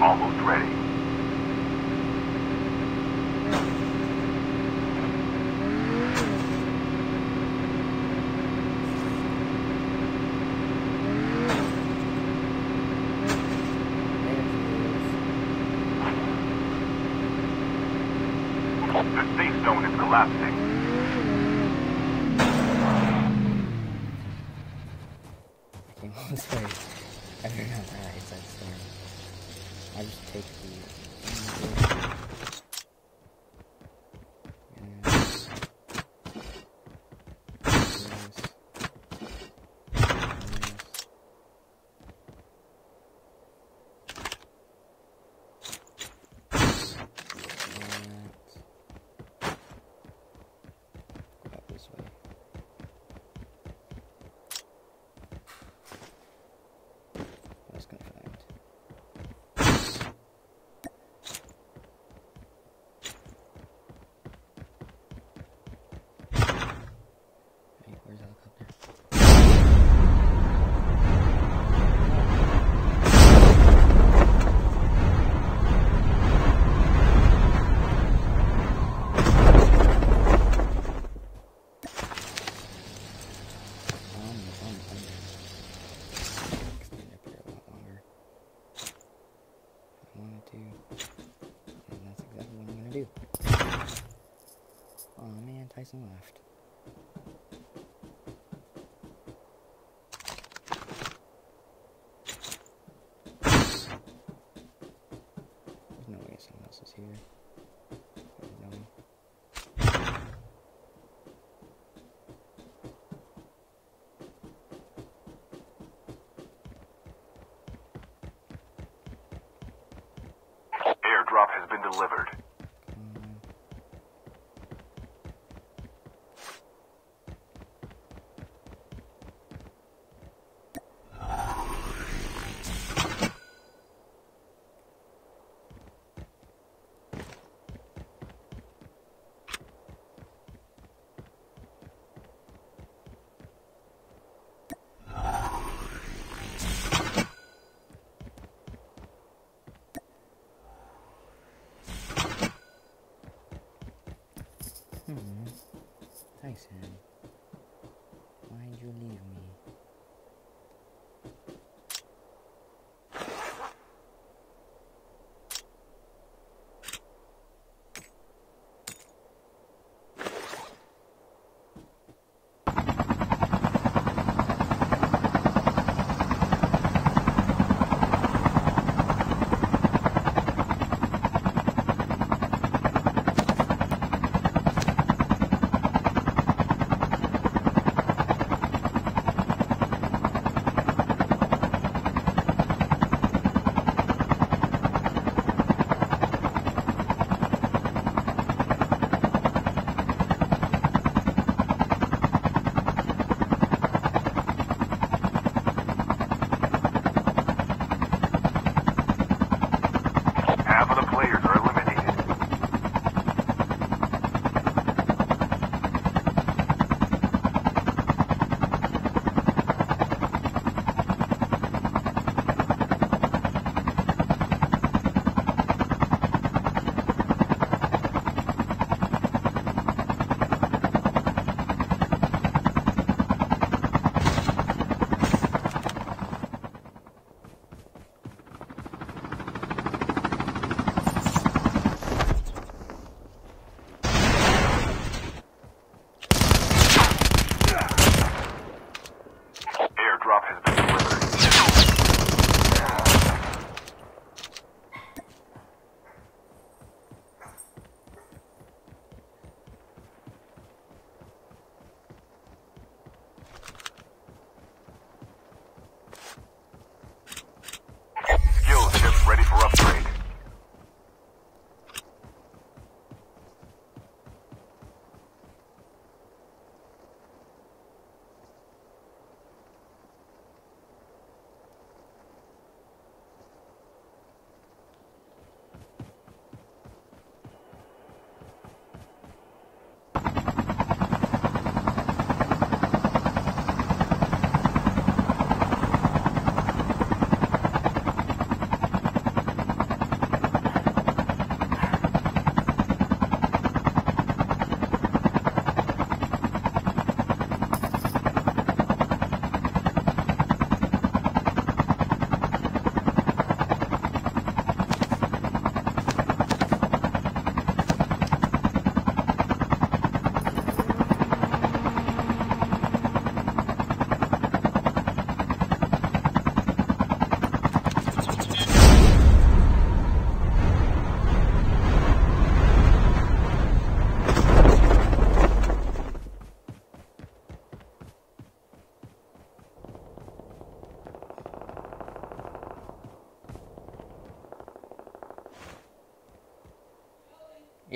Almost ready. The safe zone is collapsing. I came all this way. I forgot that it's that storm. I just take the. Tyson left. There's no way someone else is here. No. Airdrop has been delivered. Hmm. Tyson, why'd you leave me?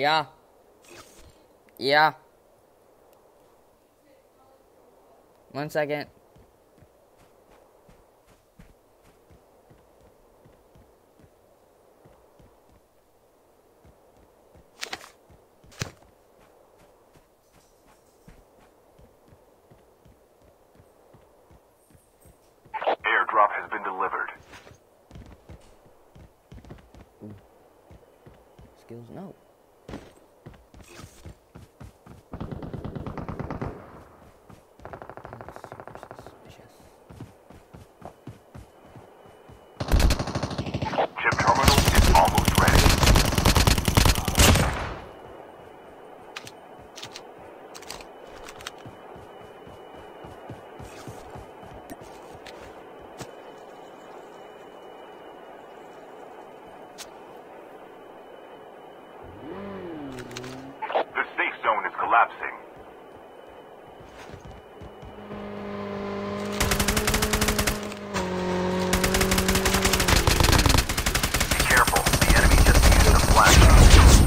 Yeah. Yeah. One second. Airdrop has been delivered. Ooh. Skills, no. Chip terminal is almost ready. The safe zone is collapsing. Be careful. The enemy just used a flashbang.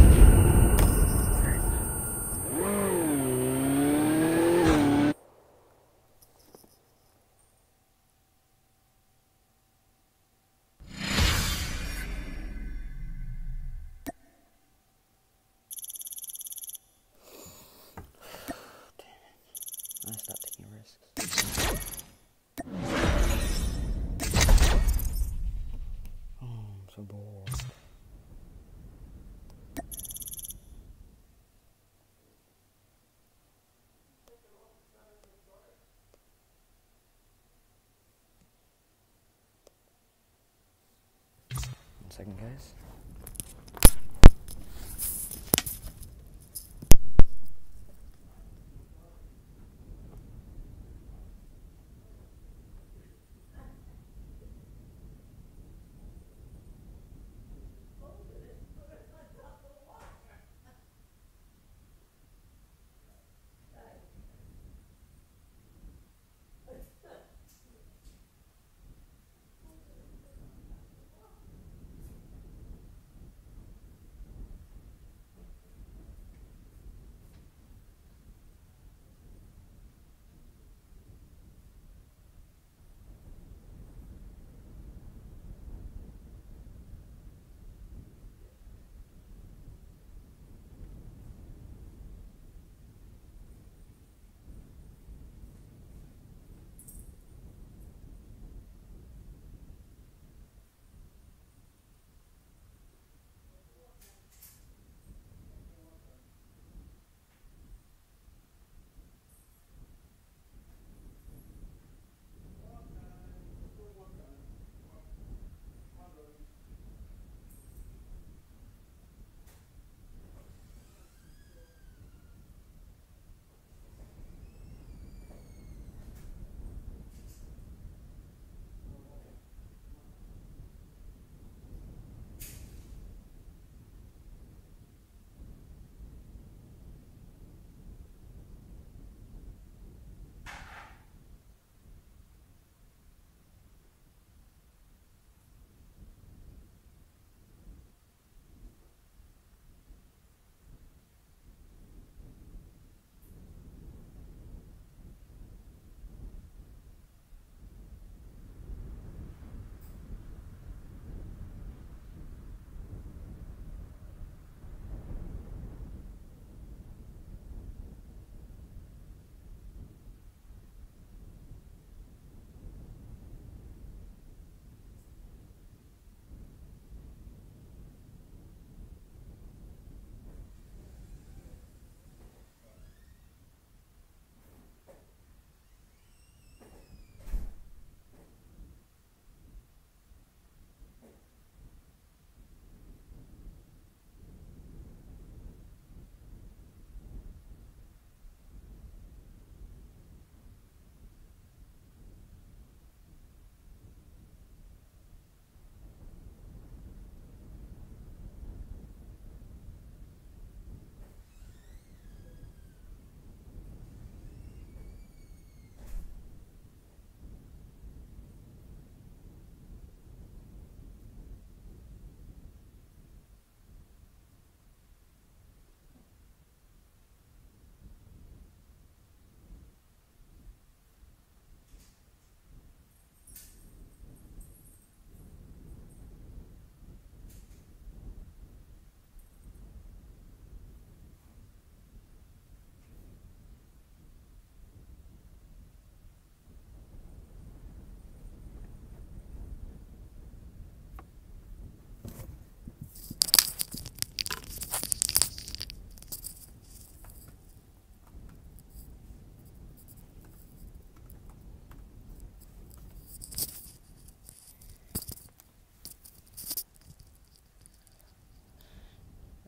I stopped taking risks. Oh, I'm so bored. One second, guys.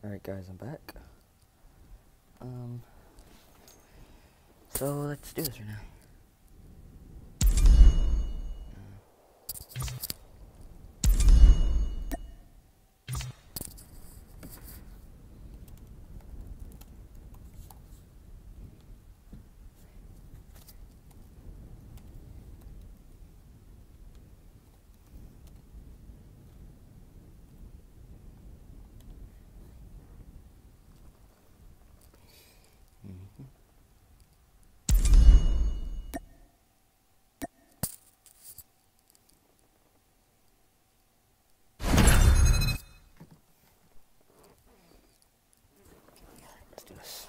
Alright guys, I'm back. Um, so let's do this right now. Let's do this.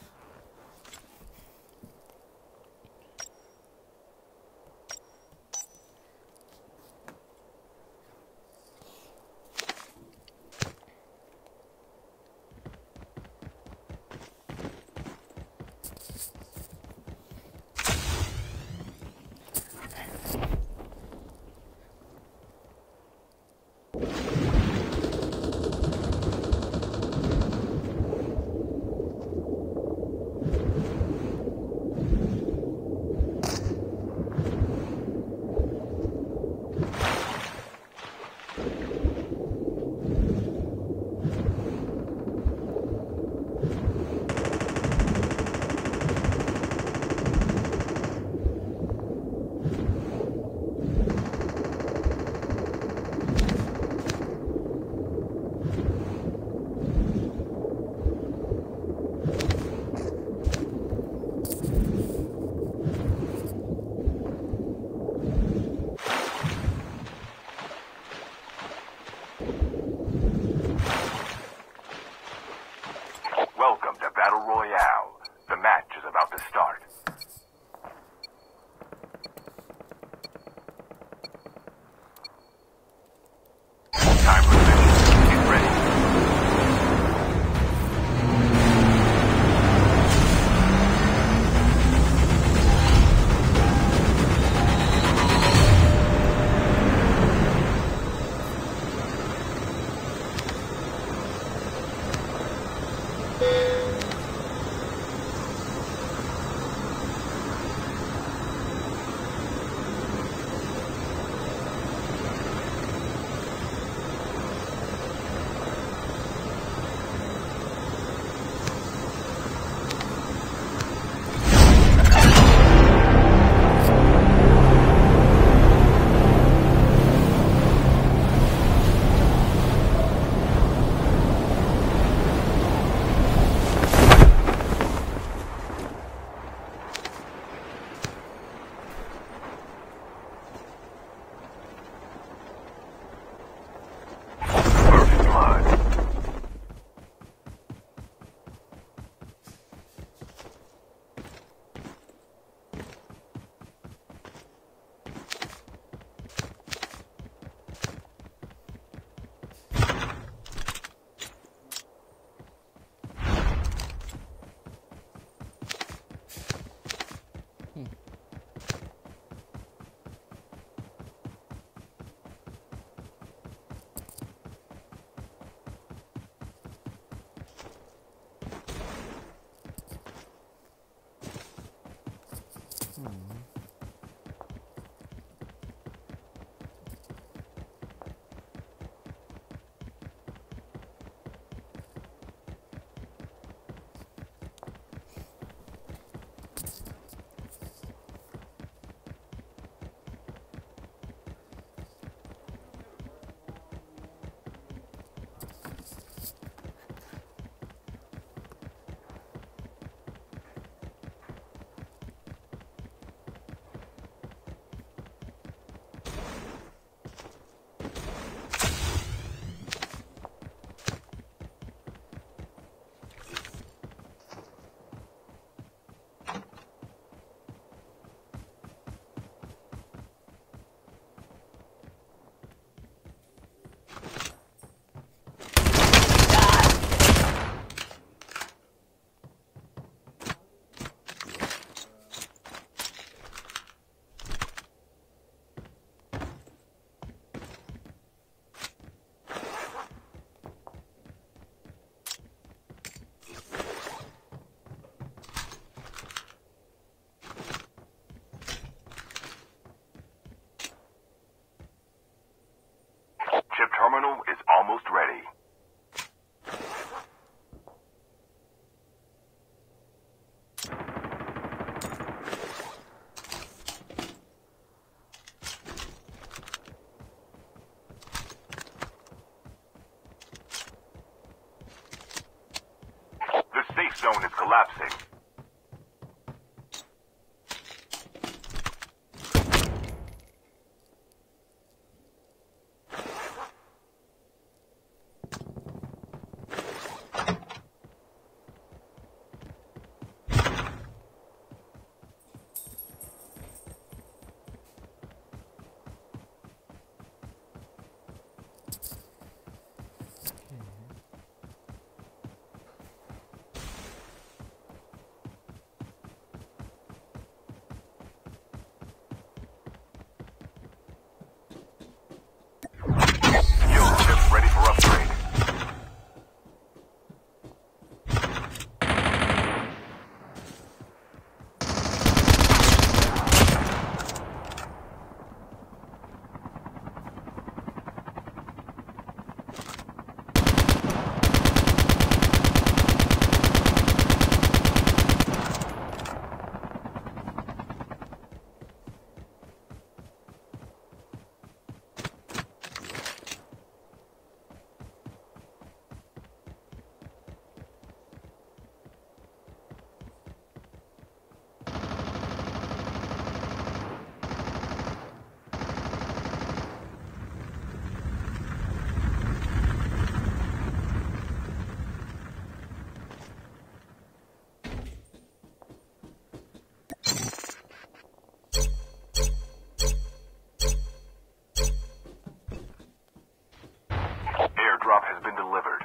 collapsing. Ready for upgrade. Airdrop has been delivered.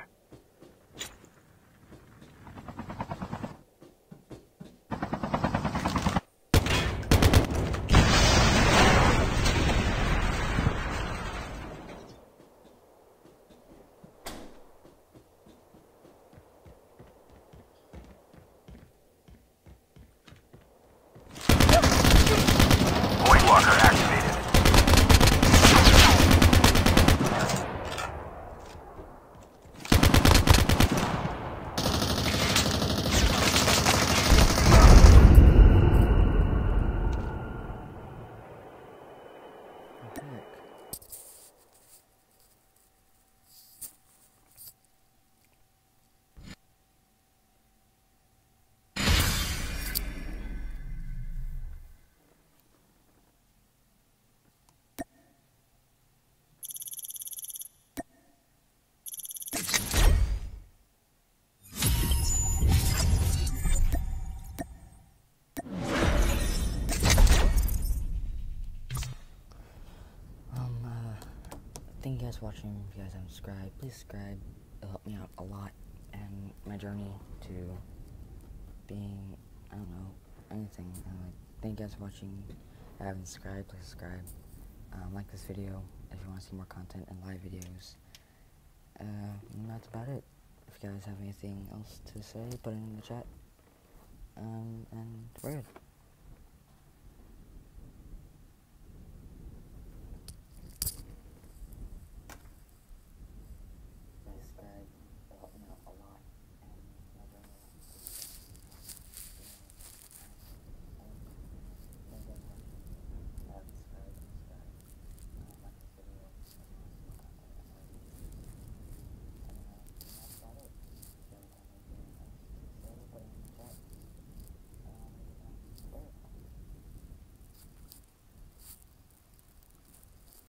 Void Walker activated. Thank you guys for watching. If you guys haven't subscribed, please subscribe. It'll help me out a lot and my journey to being, I don't know, anything. And like, thank you guys for watching. If you haven't subscribed, please subscribe. Um, like this video if you want to see more content and live videos. Uh, and that's about it. If you guys have anything else to say, put it in the chat. Um, and we're good.